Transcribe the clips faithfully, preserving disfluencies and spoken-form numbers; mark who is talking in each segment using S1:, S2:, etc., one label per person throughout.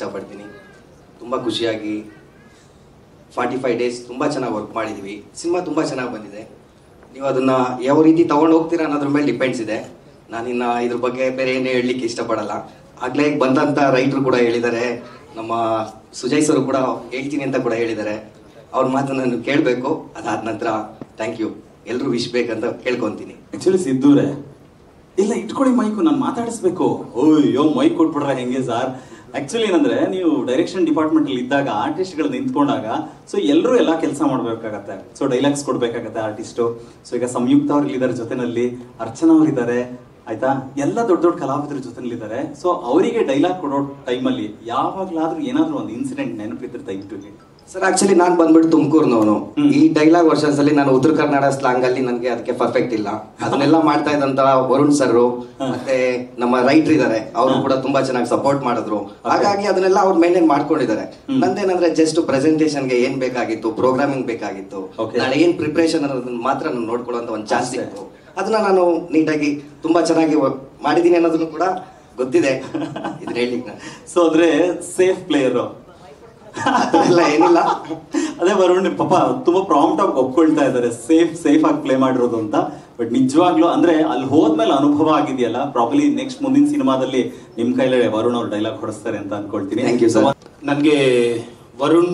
S1: ಇಷ್ಟಪಡ್ತೀನಿ. ತುಂಬ ಖುಷಿಯಾಗಿ ಫಾರ್ಟಿ ಫೈವ್ ಡೇಸ್ ತುಂಬ ಚೆನ್ನಾಗಿ ವರ್ಕ್ ಮಾಡಿದ್ದೀವಿ. ಸಿನಿಮಾ ತುಂಬ ಚೆನ್ನಾಗಿ ಬಂದಿದೆ. ನೀವು ಅದನ್ನು ಯಾವ ರೀತಿ ತೊಗೊಂಡು ಹೋಗ್ತೀರಾ ಅನ್ನೋದ್ರ ಮೇಲೆ ಡಿಪೆಂಡ್ಸ್ ಇದೆ. ನಾನಿನ್ನು ಇದ್ರ ಬಗ್ಗೆ ಬೇರೆ ಏನೇ ಹೇಳಲಿಕ್ಕೆ ಇಷ್ಟಪಡಲ್ಲ. ಆಗಲೇ ಬಂದಂಥ ರೈತರು ಕೂಡ ಹೇಳಿದ್ದಾರೆ, ನಮ್ಮ ಸುಜಯ್ ಸರ್ ಕೂಡ ಹೇಳ್ತೀನಿ ಅಂತ ಕೂಡ ಹೇಳಿದ್ದಾರೆ. ಅವ್ರ ಮಾತನ್ನು ನಾನು ಕೇಳಬೇಕು. ಅದಾದ ನಂತರ ಥ್ಯಾಂಕ್ ಯು ಎಲ್ಲರೂ ವಿಶ್ ಬೇಕಂತ ಕೇಳ್ಕೊತೀನಿ.
S2: ಆ್ಯಕ್ಚುಲಿ ಸಿದ್ದೂರೇ ಇಲ್ಲ ಇಟ್ಕೊಳ್ಳಿ ಮೈಕು, ನಾನು ಮಾತಾಡಿಸ್ಬೇಕು. ಓಯ್ಯೋ ಮೈಕ್ ಕೊಟ್ಬಿಟ್ರೆ ಹೆಂಗೆ ಸರ್? ಆಕ್ಚುಲಿ ಏನಂದ್ರೆ ನೀವು ಡೈರೆಕ್ಷನ್ ಡಿಪಾರ್ಟ್ಮೆಂಟ್ ಅಲ್ಲಿ ಇದ್ದಾಗ ಆರ್ಟಿಸ್ಟ್ಗಳು ನಿಂತ್ಕೊಂಡಾಗ ಸೊ ಎಲ್ಲರೂ ಎಲ್ಲ ಕೆಲಸ ಮಾಡ್ಬೇಕಾಗತ್ತೆ. ಸೊ ಡೈಲಾಗ್ಸ್ ಕೊಡ್ಬೇಕಾಗತ್ತೆ ಆರ್ಟಿಸ್ಟು. ಸೊ ಈಗ ಸಂಯುಕ್ತ ಅವ್ರು ಇಲ್ಲಿದ್ದಾರೆ ಜೊತೆನಲ್ಲಿ, ಅರ್ಚನಾ ಅವ್ರು ಇದ್ದಾರೆ, ಆಯ್ತಾ, ಎಲ್ಲ ದೊಡ್ಡ ದೊಡ್ಡ ಕಲಾವಿದರ ಜೊತೆನಲ್ಲಿದ್ದಾರೆ. ಸೊ ಅವರಿಗೆ ಡೈಲಾಗ್ ಕೊಡೋ ಟೈಮಲ್ಲಿ ಯಾವಾಗ್ಲಾದ್ರೂ ಏನಾದ್ರೂ ಒಂದು ಇನ್ಸಿಡೆಂಟ್ ನೆನಪಿದ್ರೆ ದಯವಿಟ್ಟು ಹೇಳಿ
S1: ಸರ್. ಆಕ್ಚುಲಿ ನಾನು ಬಂದ್ಬಿಟ್ಟು ತುಮಕೂರ್ನವನು. ಈ ಡೈಲಾಗ್ ವರ್ಷನ್ಸ್ ಅಲ್ಲಿ ನಾನು ಉತ್ತರ ಕನ್ನಡ ಸ್ಲಾಂಗ್ ಅಲ್ಲಿ ನನಗೆ ಅದಕ್ಕೆ ಪರ್ಫೆಕ್ಟ್ ಇಲ್ಲ. ಅದನ್ನೆಲ್ಲ ಮಾಡ್ತಾ ಇದ್ದಂತ ವರುಣ್ ಸರ್ ಮತ್ತೆ ನಮ್ಮ ರೈಟರ್ ಇದಾರೆ, ಅವರು ಕೂಡ ತುಂಬಾ ಚೆನ್ನಾಗಿ ಸಪೋರ್ಟ್ ಮಾಡಿದ್ರು. ಹಾಗಾಗಿ ಅದನ್ನೆಲ್ಲ ಅವ್ರು ಮೇಂಟೈನ್ ಮಾಡ್ಕೊಂಡಿದ್ದಾರೆ. ನಂದೇನಂದ್ರೆ ಜಸ್ಟ್ ಪ್ರೆಸೆಂಟೇಷನ್ ಗೆ ಏನ್ ಬೇಕಾಗಿತ್ತು, ಪ್ರೋಗ್ರಾಮಿಂಗ್ ಬೇಕಾಗಿತ್ತು, ನಾಳೆ ಏನ್ ಪ್ರಿಪರೇಷನ್ ಅನ್ನೋದನ್ನ ಮಾತ್ರ ನಾನು ನೋಡ್ಕೊಳ್ಳುವಂತ ಒಂದು ಚಾನ್ಸ್ ಇತ್ತು. ಅದನ್ನ ನಾನು ನೀಟಾಗಿ ತುಂಬಾ ಚೆನ್ನಾಗಿ ಮಾಡಿದೀನಿ ಅನ್ನೋದನ್ನು ಕೂಡ ಗೊತ್ತಿದೆ. ಇದನ್ನ ಹೇಳಿಕ್
S2: ಸೊ ಅಂದ್ರೆ ಸೇಫ್ ಪ್ಲೇಯರ್
S1: ಅದೆಲ್ಲ ಏನಿಲ್ಲ.
S2: ಅದೇ ವರುಣ್ ಪಾಪ ತುಂಬಾ ಪ್ರಾಂಪ್ಟ್ ಆಗಿ ಒಪ್ಕೊಳ್ತಾ ಇದ್ದಾರೆ ಸೇಫ್ ಸೇಫ್ ಆಗಿ ಪ್ಲೇ ಮಾಡಿರೋದು ಅಂತ. ಬಟ್ ನಿಜವಾಗ್ಲೂ ಅಂದ್ರೆ ಅಲ್ಲಿ ಹೋದ್ಮೇಲೆ ಅನುಭವ ಆಗಿದೆಯಲ್ಲ, ಪ್ರಾಬ್ಲಿ ನೆಕ್ಸ್ಟ್ ಮುಂದಿನ ಸಿನಿಮಾದಲ್ಲಿ ನಿಮ್ ಕೈಲೇ ವರುಣ್ ಅವ್ರು ಡೈಲಾಗ್ ಹೊಡಿಸ್ತಾರೆ ಅಂತ ಅನ್ಕೊಳ್ತೀನಿ.
S1: Thank you sir.
S3: ನನಗೆ ವರುಣ್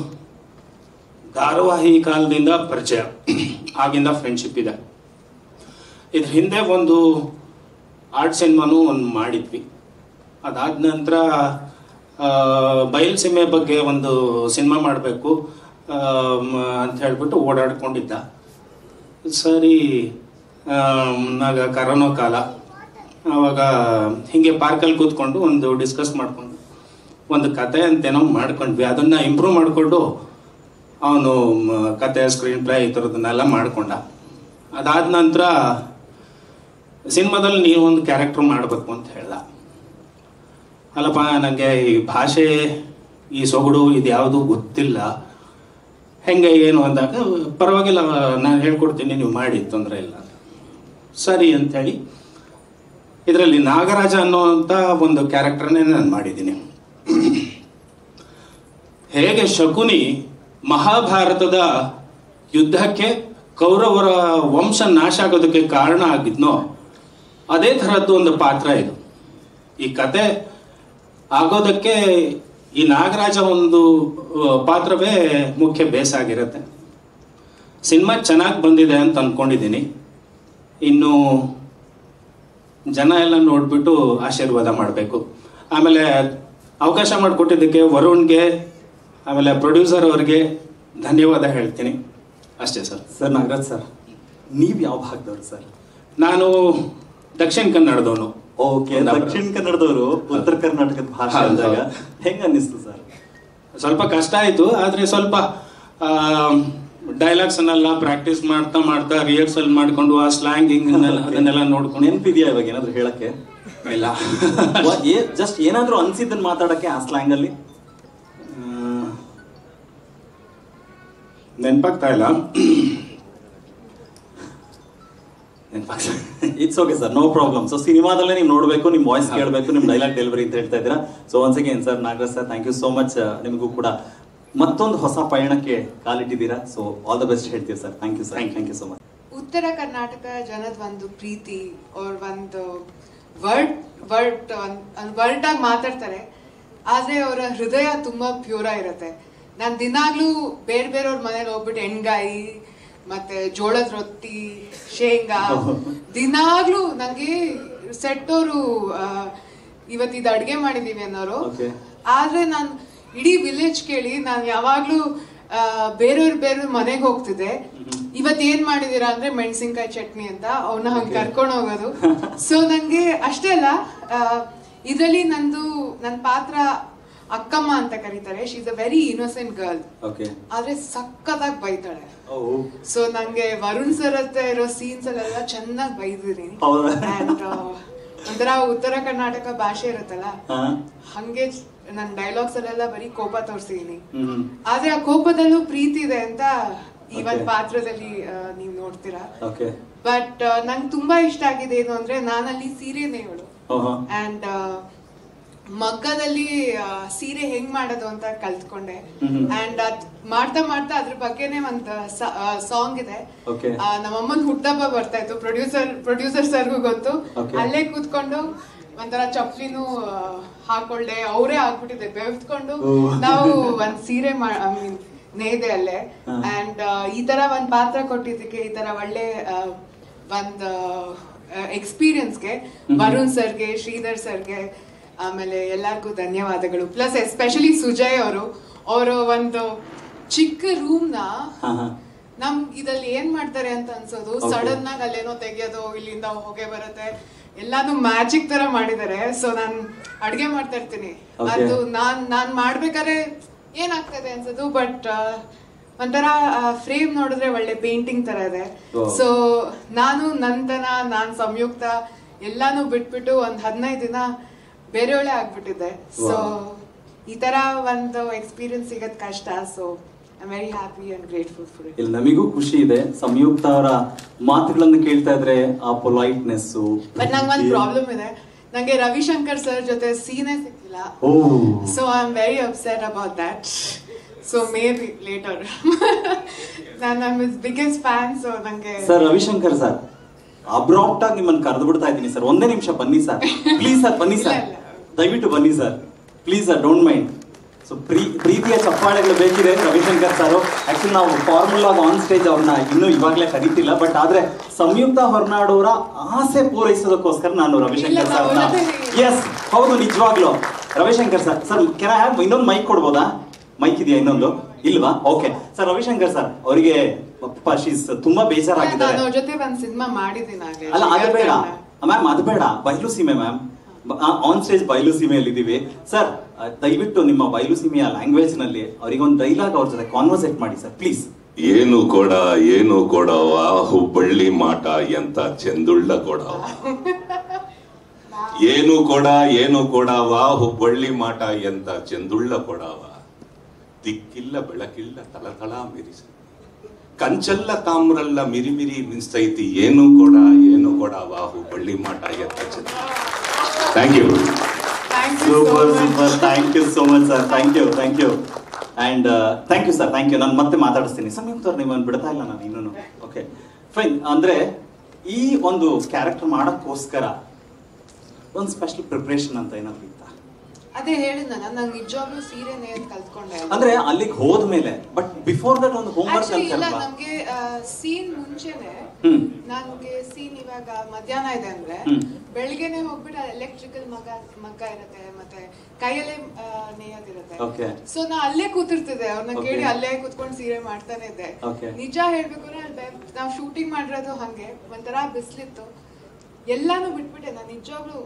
S3: ಧಾರಾವಾಹಿ ಕಾಲದಿಂದ ಪರಿಚಯ, ಆಗಿಂದ ಫ್ರೆಂಡ್ಶಿಪ್ ಇದೆ. ಇದ್ರ ಹಿಂದೆ ಒಂದು ಆರ್ಟ್ ಸಿನಿಮಾನು ಒಂದು ಮಾಡಿದ್ವಿ. ಅದಾದ ನಂತರ ಬಯಲು ಸೀಮೆ ಬಗ್ಗೆ ಒಂದು ಸಿನಿಮಾ ಮಾಡಬೇಕು ಅಂತ ಹೇಳ್ಬಿಟ್ಟು ಓಡಾಡ್ಕೊಂಡಿದ್ದ. ಸರಿ, ಆಗ ಕರೋನಾ ಕಾಲ. ಆವಾಗ ಹಿಂಗೆ ಪಾರ್ಕಲ್ಲಿ ಕೂತ್ಕೊಂಡು ಒಂದು ಡಿಸ್ಕಸ್ ಮಾಡಿಕೊಂಡು ಒಂದು ಕತೆ ಅಂತೇನೋ ಮಾಡ್ಕೊಂಡ್ವಿ. ಅದನ್ನು ಇಂಪ್ರೂವ್ ಮಾಡಿಕೊಂಡು ಅವನು ಕತೆ, ಸ್ಕ್ರೀನ್ ಪ್ಲೇ ಈ ಥರದನ್ನೆಲ್ಲ ಮಾಡಿಕೊಂಡ. ಅದಾದ ನಂತರ ಸಿನಿಮಾದಲ್ಲಿ ನೀವು ಒಂದು ಕ್ಯಾರೆಕ್ಟರ್ ಮಾಡಬೇಕು ಅಂತ ಹೇಳ್ದ. ಅಲ್ಲಪ್ಪ, ನನಗೆ ಈ ಭಾಷೆ, ಈ ಸೊಗಡು ಇದು ಯಾವುದು ಗೊತ್ತಿಲ್ಲ, ಹೆಂಗೆ ಏನು ಅಂದಾಗ ಪರವಾಗಿಲ್ಲ ನಾನು ಹೇಳ್ಕೊಡ್ತೀನಿ, ನೀವು ಮಾಡಿ, ತೊಂದರೆ ಇಲ್ಲ. ಸರಿ ಅಂಥೇಳಿ ಇದರಲ್ಲಿ ನಾಗರಾಜ ಅನ್ನೋವಂಥ ಒಂದು ಕ್ಯಾರೆಕ್ಟರ್ನೇ ನಾನು ಮಾಡಿದ್ದೀನಿ. ಹೇಗೆ ಶಕುನಿ ಮಹಾಭಾರತದ ಯುದ್ಧಕ್ಕೆ ಕೌರವರ ವಂಶ ನಾಶ ಆಗೋದಕ್ಕೆ ಕಾರಣ ಆಗಿದ್ನೋ ಅದೇ ಥರದ್ದು ಒಂದು ಪಾತ್ರ ಇದು. ಈ ಕತೆ ಆಗೋದಕ್ಕೆ ಈ ನಾಗರಾಜ ಒಂದು ಪಾತ್ರವೇ ಮುಖ್ಯ ಬೇಸ್ ಆಗಿರುತ್ತೆ. ಸಿನಿಮಾ ಚೆನ್ನಾಗಿ ಬಂದಿದೆ ಅಂತ ಅಂದ್ಕೊಂಡಿದ್ದೀನಿ. ಇನ್ನು ಜನ ಎಲ್ಲ ನೋಡ್ಬಿಟ್ಟು ಆಶೀರ್ವಾದ ಮಾಡಬೇಕು. ಆಮೇಲೆ ಅವಕಾಶ ಮಾಡಿಕೊಟ್ಟಿದ್ದಕ್ಕೆ ವರುಣ್ಗೆ, ಆಮೇಲೆ ಪ್ರೊಡ್ಯೂಸರ್ ಅವ್ರಿಗೆ ಧನ್ಯವಾದ ಹೇಳ್ತೀನಿ. ಅಷ್ಟೇ ಸರ್.
S2: ಸರ್ ನಾಗರಾಜ್ ಸರ್, ನೀವು ಯಾವ ಭಾಗದವ್ರು ಸರ್?
S3: ನಾನು ದಕ್ಷಿಣ ಕನ್ನಡದವನು.
S2: ಓಕೆ, ದಕ್ಷಿಣ ಕನ್ನಡದವರು ಉತ್ತರ ಕರ್ನಾಟಕದ ಭಾಷೆ ಅಂದಾಗ ಹೆಂಗ ಅನ್ನಿಸ್ತು ಸರ್?
S3: ಸ್ವಲ್ಪ ಕಷ್ಟ ಆಯ್ತು, ಆದ್ರೆ ಸ್ವಲ್ಪ ಡೈಲಾಗ್ಸ್ ಅನ್ನೆಲ್ಲ ಪ್ರಾಕ್ಟೀಸ್ ಮಾಡ್ತಾ ಮಾಡ್ತಾ ರಿಹರ್ಸಲ್ ಮಾಡ್ಕೊಂಡು ಆ ಸ್ಲ್ಯಾಂಗಿಂಗ್ ಅದನ್ನೆಲ್ಲ ನೋಡ್ಕೊಂಡು.
S2: ನೆನಪಿದ್ಯಾ ಇವಾಗ ಏನಾದ್ರು ಹೇಳಕ್ಕೆ?
S3: ಇಲ್ಲ,
S2: ಜಸ್ಟ್ ಏನಾದ್ರು ಅನ್ಸಿದ್ದನ್ನ ಮಾತಾಡಕ್ಕೆ ಆ ಸ್ಲ್ಯಾಂಗ್ ಅಲ್ಲಿ
S3: ನೆನಪಾಗ್ತಾ ಇಲ್ಲ.
S2: It's okay sir, no problem. So ಸಿನಿಮಾದಲ್ಲೇ ನೀವು ನೋಡಬೇಕು, ನಿಮ್ ವಾಯ್ಸ್ ಕೇಳಬೇಕು, ನಿಮ್ ಡೈಲಾಗ್ ಡೆಲಿವರಿ ಅಂತ ಹೇಳ್ತಾ ಇದ್ದೀರಾ. So once again sir, Nagaraj sir, thank you so much. ನಿಮಗೂ ಕೂಡ ಮತ್ತೊಂದು ಹೊಸ ಪಯಣಕ್ಕೆ ಕಾಲಿಟ್ಟಿದ್ದೀರಾ. ಸೊ ಆಲ್ ದ ಬೆಸ್ಟ್ ಹೇಳ್ತೀವಿ sir. Thank you sir, thank you so much.
S4: Uttara Karnataka ಜನದ ಒಂದು ಪ್ರೀತಿ ಅವ್ರ ಒಂದು ವರ್ಡ್ ವರ್ಡ್ ವರ್ಡ್ ಆಗಿ ಮಾತಾಡ್ತಾರೆ, ಆದ್ರೆ ಅವರ ಹೃದಯ ತುಂಬಾ ಪ್ಯೂರ ಇರುತ್ತೆ. ನಾನು ದಿನಾಗ್ಲೂ ಬೇರೆ ಬೇರೆಯವ್ರ ಮನೇಲಿ ಹೋಗ್ಬಿಟ್ಟು ಎಣ್ಗಾಯಿ ಮತ್ತೆ ಜೋಳದ ರೊಟ್ಟಿ, ಶೇಂಗಾ ದಿನಾಗ್ಲೂ ನಂಗೆ ಸೆಟ್ ಅವರು ಇವತ್ತು ಇದು ಅಡ್ಗೆ ಮಾಡಿದೀವಿ ಅನ್ನೋರು. ಆದ್ರೆ ನಾನು ಇಡೀ ವಿಲೇಜ್ ಕೇಳಿ ನಾನು ಯಾವಾಗ್ಲೂ ಬೇರೆಯವ್ರ ಬೇರೆ ಮನೆಗೆ ಹೋಗ್ತಿದ್ದೆ. ಇವತ್ ಏನ್ ಮಾಡಿದೀರಾ ಅಂದ್ರೆ ಮೆಣಸಿನ್ಕಾಯಿ ಚಟ್ನಿ ಅಂತ ಅವನ್ನ ಹಂಗೆ ಕರ್ಕೊಂಡು ಹೋಗೋದು. ಸೊ ನಂಗೆ ಅಷ್ಟೇ ಅಲ್ಲ, ಇದರಲ್ಲಿ ನಂದು ನನ್ನ ಪಾತ್ರ ಅಕ್ಕಮ್ಮ ಅಂತ ಕರೀತಾರೆ. She is a very innocent girl, ಆದ್ರೆ ಸಖತ್ತಾಗಿ ಬೈತಾಳೆ. ಸೊ ನಂಗೆ ವರುಣ್ ಸರ್ ಹತ್ರ ಇರೋ ಸೀನ್ಸ್ ಅಲ್ಲೆಲ್ಲ ಚೆನ್ನಾಗಿ ಬೈದಿದ್ದೀನಿ. ಅಂಡ್ ಒಂಥರ ಉತ್ತರ ಕರ್ನಾಟಕ ಭಾಷೆ ಇರುತ್ತಲ್ಲ, ಹಂಗೆ ನನ್ ಡೈಲಾಗ್ಸ್ ಅಲ್ಲೆಲ್ಲ ಬರೀ ಕೋಪ ತೋರ್ಸಿದೀನಿ. ಆದ್ರೆ ಆ ಕೋಪದಲ್ಲೂ ಪ್ರೀತಿ ಇದೆ ಅಂತ ಈ ಒಂದ್ ಪಾತ್ರದಲ್ಲಿ ನೀವ್ ನೋಡ್ತೀರಾ. ಬಟ್ ನಂಗೆ ತುಂಬಾ ಇಷ್ಟ ಆಗಿದೆ ಏನು ಅಂದ್ರೆ, ನಾನಲ್ಲಿ ಸೀರೆನೇ ಇವಳು. ಅಂಡ್ ಮಗ್ಗದಲ್ಲಿ ಸೀರೆ ಹೆಂಗ್ ಮಾಡೋದು ಅಂತ ಕಲ್ತ್ಕೊಂಡೆ. ಅಂಡ್ ಅದ್ ಮಾಡ್ತಾ ಮಾಡ್ತಾ ಅದ್ರ ಬಗ್ಗೆನೆ ಒಂದ್ ಸಾಂಗ್ ಇದೆ. ನಮ್ಮಮ್ಮನ್ ಹುಟ್ಟಹಬ್ಬ ಬರ್ತಾ ಇತ್ತು, ಪ್ರೊಡ್ಯೂಸರ್ ಪ್ರೊಡ್ಯೂಸರ್ ಸರ್ಗೂ ಗೊತ್ತು. ಅಲ್ಲೇ ಕೂತ್ಕೊಂಡು ಒಂಥರ ಚಪ್ಲಿನೂ ಹಾಕೊಳ್ದೆ, ಅವರೇ ಹಾಕ್ಬಿಟ್ಟಿದೆ ಬೆವ್ತ್ಕೊಂಡು ನಾವು ಒಂದ್ ಸೀರೆ ಮೀನ್ ನೇದೆ ಅಲ್ಲೇ. ಅಂಡ್ ಈ ತರ ಒಂದ್ ಪಾತ್ರ ಕೊಟ್ಟಿದ್ದಕ್ಕೆ, ಈ ತರ ಒಳ್ಳೆ ಒಂದ್ ಎಕ್ಸ್ಪೀರಿಯನ್ಸ್ಗೆ ವರುಣ್ ಸರ್ಗೆ, ಶ್ರೀಧರ್ ಸರ್ಗೆ, ಆಮೇಲೆ ಎಲ್ಲರಿಗೂ ಧನ್ಯವಾದಗಳು. ಪ್ಲಸ್ ಎಸ್ಪೆಷಲಿ ಸುಜಯ್ ಅವರು ಅವರು ಒಂದು ಚಿಕ್ಕ ರೂಮ್ ನ ನಮ್ ಇದಲ್ಲಿ ಏನ್ ಮಾಡ್ತಾರೆ ಅಂತ ಅನ್ಸೋದು, ಸಡನ್ ಆಗಿ ಅಲ್ಲೇನೋ ತೆಗಿಯೋದು, ಇಲ್ಲಿಂದ ಹೊಗೆ ಬರುತ್ತೆ, ಎಲ್ಲಾನು ಮ್ಯಾಜಿಕ್ ತರ ಮಾಡಿದ್ದಾರೆ. ಸೊ ನಾನ್ ಅಡ್ಗೆ ಮಾಡ್ತಾ ಇರ್ತೀನಿ, ಅದು ನಾನ್ ನಾನ್ ಮಾಡ್ಬೇಕಾದ್ರೆ ಏನಾಗ್ತದೆ ಅನ್ಸೋದು, ಬಟ್ ಒಂಥರ ಫ್ರೇಮ್ ನೋಡಿದ್ರೆ ಒಳ್ಳೆ ಪೇಂಟಿಂಗ್ ತರ ಇದೆ. ಸೊ ನಾನು ನಂತನ ನಾನ್ ಸಂಯುಕ್ತ ಎಲ್ಲಾನು ಬಿಟ್ಬಿಟ್ಟು ಒಂದ್ ಹದಿನೈದು ದಿನ ಬೇರೆಯವಳೆ ಆಗ್ಬಿಟ್ಟಿದ್ದೆ. ಸೊ ಈ ತರ ಒಂದು ಎಕ್ಸ್ಪೀರಿಯನ್ಸ್ ಸಿಗದ್ ಕಷ್ಟ. So I am very happy and grateful for it.
S2: ಇಲ್ಲಿ ನಮಗೂ ಖುಷಿ ಇದೆ, ಸಂಯುಕ್ತ ಅವರ ಮಾತುಗಳನ್ನು ಕೇಳ್ತಾ ಇದ್ರೆ ಆ ಪೊಲೈಟ್ನೆಸ್.
S4: ಬಟ್ ನಂಗೆ ಒಂದು ಪ್ರಾಬ್ಲಮ್ ಇದೆ, ನಂಗೆ ರವಿಶಂಕರ್ ಸರ್ ಜೊತೆ ಸೀನೇ ಸಿಕ್ಕಿಲ್ಲ. So I am very upset about that. So maybe later. ನಾನು I am his biggest fan. So ನಂಗೆ
S2: ಸರ್ ರವಿಶಂಕರ್ ಸರ್ ಅಬ್ರಾಪ್ಟ್ ಆಗಿ ನಿಮ್ಮನ್ನು ಕರೆದು ಬಿಡ್ತಾ ಇದ್ದೀನಿ ಸರ್, ಒಂದೇ ನಿಮಿಷ ಬನ್ನಿ ಸರ್, ಪ್ಲೀಸ್ ಸರ್ ಬನ್ನಿ ಸರ್, ದಯವಿಟ್ಟು ಬನ್ನಿ sir, please sir, don't mind. So ಪ್ರೀ ಪ್ರೀತಿಯ ಚಪ್ಪಾಳೆಗಳು ಬೇಕಿದೆ ರವಿಶಂಕರ್ ಸರ್. ಆಕ್ಚುಲಿ ನಾವು ಫಾರ್ಮುಲಾ ಆನ್ ಸ್ಟೇಜ್ ಅವ್ರನ್ನ ಇನ್ನೂ ಇವಾಗಲೇ ಕರೀತಿಲ್ಲ, ಬಟ್ ಆದ್ರೆ ಸಂಯುಕ್ತ ಹೊರನಾಡು ಅವರ ಆಸೆ ಪೂರೈಸೋದಕ್ಕೋಸ್ಕರ ನಾನು ರವಿಶಂಕರ್ ಸರ್ನ, ಎಸ್ ಹೌದು ನಿಜವಾಗ್ಲು Ravishankar sir. Sir can have ಇನ್ನೊಂದು ಮೈಕ್ ಕೊಡ್ಬೋದಾ? ಮೈಕ್ ಇದೆಯಾ ಇನ್ನೊಂದು? ಇಲ್ವಾ? Okay sir. ರವಿಶಂಕರ್ ಸರ್ ಅವರಿಗೆ ಶೀಸ್ ತುಂಬಾ ಬೇಜಾರಾಗಿದ್ದಾರೆ.
S4: ಜೊತೆ ಒಂದು ಸಿನಿಮಾ ಮಾಡಿದ್ದೀನಿ.
S2: ಅಲ್ಲ ಅದು ಬೇಡ ಮ್ಯಾಮ್, ಅದು ಬೇಡ, ಬಯಲು ಸೀಮೆ ಮ್ಯಾಮ್, ಆನ್ ಸ್ಟೇಜ್ ಬಯಲು ಸೀಮೆಯಲ್ಲಿ ಇದೀವಿ ಸರ್. ದಯವಿಟ್ಟು ನಿಮ್ಮ ಬಯಲು ಸೀಮೆಯ ಲ್ಯಾಂಗ್ವೇಜ್ ನಲ್ಲಿ ಅವರಿಗೊಂದು ಡೈಲಾಗ್ ಅವ್ರ ಜೊತೆ ಕಾನ್ವರ್ಸೇಟ್ ಮಾಡಿ ಸರ್ ಪ್ಲೀಸ್.
S5: ಏನು ಕೊಡ ಏನು ಕೊಡವ ಹುಬ್ಬಳ್ಳಿ ಮಾಟ ಎಂತ ಚೆಂದುಳ್ಳ ಕೊಡವ, ಏನು ಕೊಡ ಏನು ಕೊಡವ ಹುಬ್ಬಳ್ಳಿ ಮಾಟ ಎಂತ ಚೆಂದುಳ್ಳ ಕೊಡವ, ದಿಕ್ಕಿಲ್ಲ ಬೆಳಕಿಲ್ಲ ತಳತಳ ಮಿರಿಸ, ಕಂಚಲ್ಲ ತಾಮ್ರಲ್ಲ ಮಿರಿಮಿರಿ ಮಿನ್ಸ್ತೈತಿ, ಏನು ಕೊಡ ಏನು ಕೊಡವ ಹುಬ್ಬಳ್ಳಿ ಮಾಟ ಎಂತ ಚೆಂದ. Thank you.
S2: Super super, thank you so much sir, thank you thank you and thank you sir, thank you. ನಾನು ಮತ್ತೆ ಮಾತಾಡಿಸ್ತೀನಿ ಸಂಯುಕ್ತ ಅವ್ರು, ನಿಮ್ಮನ್ನು ಬಿಡ್ತಾ ಇಲ್ಲ ನಾನು ಇನ್ನೂ. Okay fine. ಅಂದ್ರೆ ಈ ಒಂದು ಕ್ಯಾರೆಕ್ಟರ್ ಮಾಡೋಕ್ಕೋಸ್ಕರ ಒಂದು ಸ್ಪೆಷಲ್ ಪ್ರಿಪ್ರೇಷನ್ ಅಂತ ಏನಾದ್ರು ಇತ್ತಾ?
S4: ಅದೇ ಹೇಳಿದ ನಾನು, ನಂಗೆ ನಿಜವಾಗ್ಲೂ ಸೀರೆನೇ ಅಂತ ಕಲ್ತ್ಕೊಂಡೆ.
S2: ಅಂದ್ರೆ ಅಲ್ಲಿಗೆ ಹೋದ್ಮೇಲೆ, ಬಟ್ ಬಿಫೋರ್ ದಟ್ ಒಂದು ಹೋಮ್ ವರ್ಕ್ ಅಂತ
S4: ಇಲ್ಲ, ನಮ್ಗೆ ಸೀನ್ ಮುಂಚೆನೆ ನನ್ಗೆ ಸೀನ್ ಇವಾಗ ಮಧ್ಯಾಹ್ನ ಇದೆ ಅಂದ್ರೆ ಬೆಳಿಗ್ಗೆನೆ ಹೋಗ್ಬಿಟ್ಟು ಎಲೆಕ್ಟ್ರಿಕಲ್ ಮಗ ಮಗ್ಗ ಇರುತ್ತೆ, ಮತ್ತೆ ಕೈಯಲ್ಲೇ ನೇಯೋದಿರುತ್ತೆ. ಸೊ ನಾ ಅಲ್ಲೇ ಕೂತಿರ್ತಿದ್ದೆ, ಅವ್ರನ್ನ ಕೇಳಿ ಅಲ್ಲೇ ಕೂತ್ಕೊಂಡು ಸೀರೆ ಮಾಡ್ತಾನೆ ಇದ್ದೆ. ನಿಜ ಹೇಳ್ಬೇಕು ಅಂದ್ರೆ ನಾವ್ ಶೂಟಿಂಗ್ ಮಾಡಿರೋದು ಹಂಗೆ, ಒಂಥರ ಬಿಸ್ಲಿತ್ತು, ಎಲ್ಲಾನು ಬಿಟ್ಬಿಟ್ಟೆ ನಾನು ನಿಜವಾಗ್ಲೂ.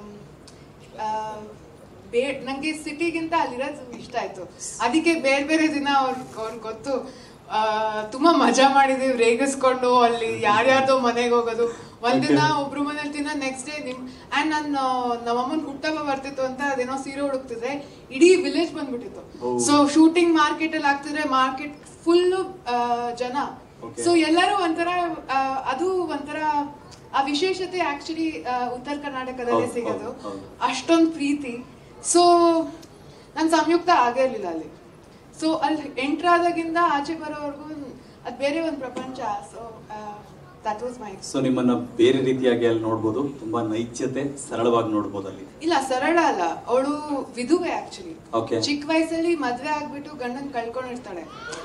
S4: ಬೇ ನಂಗೆ ಸಿಟಿಗಿಂತ ಅಲ್ಲಿರೋದು ಇಷ್ಟ ಆಯ್ತು. ಅದಕ್ಕೆ ಬೇರೆ ಬೇರೆ ದಿನ ಅವ್ರ ಅವ್ರಿಗೆ ಗೊತ್ತು, ತುಂಬಾ ಮಜಾ ಮಾಡಿದೀವಿ, ರೇಗಿಸ್ಕೊಂಡು ಅಲ್ಲಿ ಯಾರ್ಯಾರ್ದೋ ಮನೆಗೆ ಹೋಗೋದು. ಒಂದಿನ ಒಬ್ರು ಮನೇಲಿ ತಿನ್ನ, ನೆಕ್ಸ್ಟ್ ಡೇ ನಿಮ್ ಅಂಡ್ ನಾನು ನಮ್ಮಮ್ಮನ್ ಹುಟ್ಟಹಬ್ಬ ಬರ್ತಿತ್ತು ಅಂತ ಅದೇನೋ ಸೀರೆ ಹುಡುಕ್ತಿದ್ರೆ ಇಡೀ ವಿಲೇಜ್ ಬಂದ್ಬಿಟ್ಟಿತ್ತು. ಸೊ ಶೂಟಿಂಗ್ ಮಾರ್ಕೆಟ್ ಅಲ್ಲಿ ಆಗ್ತಿದ್ರೆ ಮಾರ್ಕೆಟ್ ಫುಲ್ ಜನ. ಸೊ ಎಲ್ಲರೂ ಒಂಥರ ಅದು ಒಂಥರ ಆ ವಿಶೇಷತೆ ಆಕ್ಚುಲಿ ಉತ್ತರ ಕರ್ನಾಟಕದಲ್ಲೇ ಸಿಗೋದು, ಅಷ್ಟೊಂದು ಪ್ರೀತಿ. ಸೊ ನನ್ ಸಂಯುಕ್ತ ಆಗೇ ಇರ್ಲಿಲ್ಲ ಅಲ್ಲಿ. ಸೊ ಅಲ್ಲಿ ಎಂಟರ್ ಆದಾಗಿಂದ ಆಚೆ ಬರೋವರೆಗೂ ಅದ್ ಬೇರೆ ಒಂದು ಪ್ರಪಂಚ. So that was my.
S2: So ನಿಮ್ಮನ್ನ ಬೇರೆ ರೀತಿಯಾಗಿ ಅಲ್ಲಿ ನೋಡ್ಬೋದು, ತುಂಬಾ ನೈಜ್ಯತೆ, ಸರಳವಾಗಿ ನೋಡ್ಬೋದು ಅಲ್ಲಿ.
S4: ಇಲ್ಲ ಸರಳ ಅಲ್ಲ, ಅವಳು ವಿಧುವೆ ಆಕ್ಚುಲಿ.
S2: ಓಕೆ.
S4: ಚಿಕ್ಕ ವಯಸ್ಸಲ್ಲಿ ಮದ್ವೆ ಆಗ್ಬಿಟ್ಟು ಗಂಡನ್ ಕಳ್ಕೊಂಡಿರ್ತಾಳೆ.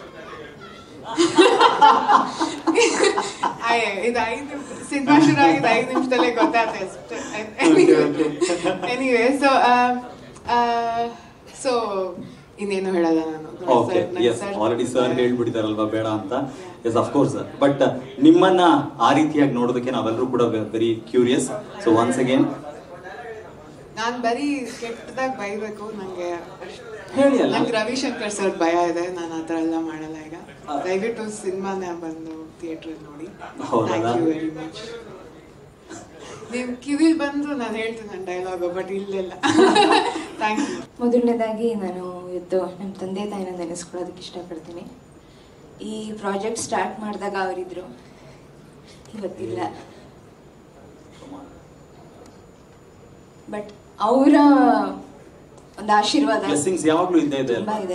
S4: ಇದು ಐದು ಸಿನಿಮಾ ಶುರು ಆಗಿದ್ದು ಐದು ನಿಮಿಷದಲ್ಲೇ ಗೊತ್ತಾಗ್ತದೆ ಅಷ್ಟೇ. ಎನಿವೇ ಸೊ ಸೊ ಇನ್ನೇನು ಹೇಳಲ್ಲ ನಾನು.
S2: ಓಕೆ, ಎಸ್ ಆಲ್ರೆಡಿ ಸರ್ ಹೇಳ್ಬಿಟ್ಟಿದಾರಲ್ವಾ ಬೇಡ ಅಂತ. ಎಸ್ ಆಫ್ ಕೋರ್ಸ್, ಬಟ್ ನಿಮ್ಮನ್ನ ಆ ರೀತಿಯಾಗಿ ನೋಡೋದಕ್ಕೆ ನಾವೆಲ್ಲರೂ ಕೂಡ very curious. So once again
S4: ನಾನ್ ಬರೀ ಕೆಟ್ಟದಾಗ ಬೈಬೇಕು, ನಂಗೆ
S2: ಹೇಳಿ ಅಲ್ಲ.
S4: ನಂಗೆ ರವಿಶಂಕರ್ ಸರ್ ಭಯ ಇದೆ, ನಾನು ಆತರ ಎಲ್ಲ ಮಾಡಲ್ಲ. ಈಗ ದಯವಿಟ್ಟು ಸಿನಿಮಾನ ಬಂದು ಥಿಯೇಟರ್ ನೋಡಿ. Thank you very much. ನೀವು ಕಿವಿಲ್ ಬಂದು ನಾನು ಹೇಳ್ತೀನಿ ನನ್ನ ಡೈಲಾಗ್, ಬಟ್ ಇಲ್ಲೆಲ್ಲ. Thank you.
S6: ಮೊದಲನೇದಾಗಿ ನಾನು ಇವತ್ತು ನಮ್ಮ ತಂದೆ ತಾಯಿನ ನೆನೆಸ್ಕೊಳ್ಳೋದಕ್ಕೆ ಇಷ್ಟಪಡ್ತೀನಿ. ಈ ಪ್ರಾಜೆಕ್ಟ್ ಸ್ಟಾರ್ಟ್ ಮಾಡಿದಾಗ ಅವರಿದ್ರು, ಇವತ್ತಿಲ್ಲ. ಬಟ್ ಅವರ ಒಂದು ಆಶೀರ್ವಾದ
S2: ಬ್ಲೆಸ್ಸಿಂಗ್ಸ್ ಯಾವಾಗ್ಲೂ ಇದ್ದೇ ಇದೆ
S6: ತುಂಬಾ ಇದೆ.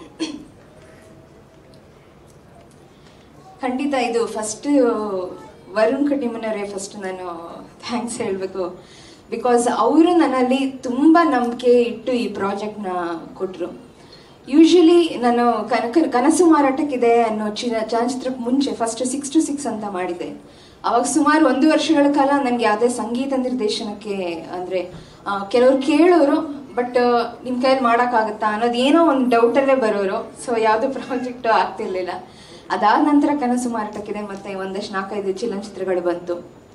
S6: ಖಂಡಿತ ಇದು ಫಸ್ಟ್ ವರುಣ್ ಕಟ್ಟಿಮನವರೇ ಫಸ್ಟ್ ನಾನು ಥ್ಯಾಂಕ್ಸ್ ಹೇಳಬೇಕು. ಬಿಕಾಸ್ ಅವರು ನನ್ನಲ್ಲಿ ತುಂಬ ನಂಬಿಕೆ ಇಟ್ಟು ಈ ಪ್ರಾಜೆಕ್ಟ್ನ ಕೊಟ್ಟರು. ಯೂಶಲಿ ನಾನು ಕನಕ ಕನಸು ಮಾರಾಟಕ್ಕಿದೆ ಅನ್ನೋ ಚಿ ಚಲನಚಿತ್ರಕ್ಕೆ ಮುಂಚೆ ಫಸ್ಟ್ ಸಿಕ್ಸ್ ಟು ಸಿಕ್ಸ್ ಅಂತ ಮಾಡಿದ್ದೆ. ಅವಾಗ ಸುಮಾರು ಒಂದು ವರ್ಷಗಳ ಕಾಲ ನನಗೆ ಯಾವುದೇ ಸಂಗೀತ ನಿರ್ದೇಶನಕ್ಕೆ ಅಂದರೆ ಕೆಲವ್ರು ಕೇಳೋರು, ಬಟ್ ನಿಮ್ಮ ಕೈಯಲ್ಲಿ ಮಾಡೋಕ್ಕಾಗತ್ತಾ ಅನ್ನೋದು ಏನೋ ಒಂದು ಡೌಟಲ್ಲೇ ಬರೋರು. ಸೊ ಯಾವುದೋ ಪ್ರಾಜೆಕ್ಟು ಆಗ್ತಿರ್ಲಿಲ್ಲ. ಅದಾದ ನಂತರ ಕನಸು ಮಾರಾಟಕ್ಕಿದೆ ಮತ್ತೆ ಒಂದಷ್ಟು ನಾಲ್ಕೈದು ಚಲನಚಿತ್ರಗಳು ಬಂತು.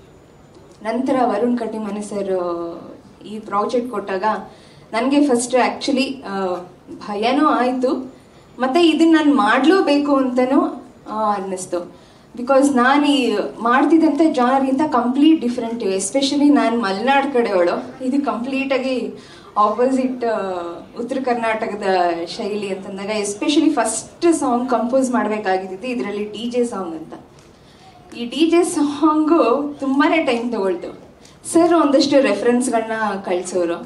S6: ನಂತರ ವರುಣ್ ಕಟ್ಟಿಮನಿ ಸರ್ ಈ ಪ್ರಾಜೆಕ್ಟ್ ಕೊಟ್ಟಾಗ ನನಗೆ ಫಸ್ಟ್ ಆ್ಯಕ್ಚುಲಿ ಭಯನೂ ಆಯಿತು, ಮತ್ತು ಇದನ್ನು ನಾನು ಮಾಡಲೇಬೇಕು ಅಂತಲೂ ಅನ್ನಿಸ್ತು. ಬಿಕಾಸ್ ನಾನು ಈ ಮಾಡ್ತಿದ್ದಂಥ ಜಾನರ್ಗಿಂತ ಕಂಪ್ಲೀಟ್ ಡಿಫ್ರೆಂಟ್. ಎಸ್ಪೆಷಲಿ ನಾನು ಮಲೆನಾಡು ಕಡೆಯವಳು, ಇದು ಕಂಪ್ಲೀಟಾಗಿ ಆಪೋಸಿಟ್ ಉತ್ತರ ಕರ್ನಾಟಕದ ಶೈಲಿ ಅಂತಂದಾಗ ಎಸ್ಪೆಷಲಿ ಫಸ್ಟ್ ಸಾಂಗ್ ಕಂಪೋಸ್ ಮಾಡಬೇಕಾಗಿದ್ದು ಇದರಲ್ಲಿ ಡಿ ಜೆ ಸಾಂಗ್ ಅಂತ. ಈ ಡಿ ಜೆ ಸಾಂಗು ತುಂಬಾ ಟೈಮ್ ತಗೊಳ್ತು. ಸರ್ ಒಂದಷ್ಟು ರೆಫರೆನ್ಸ್ಗಳನ್ನ ಕಳಿಸೋರು.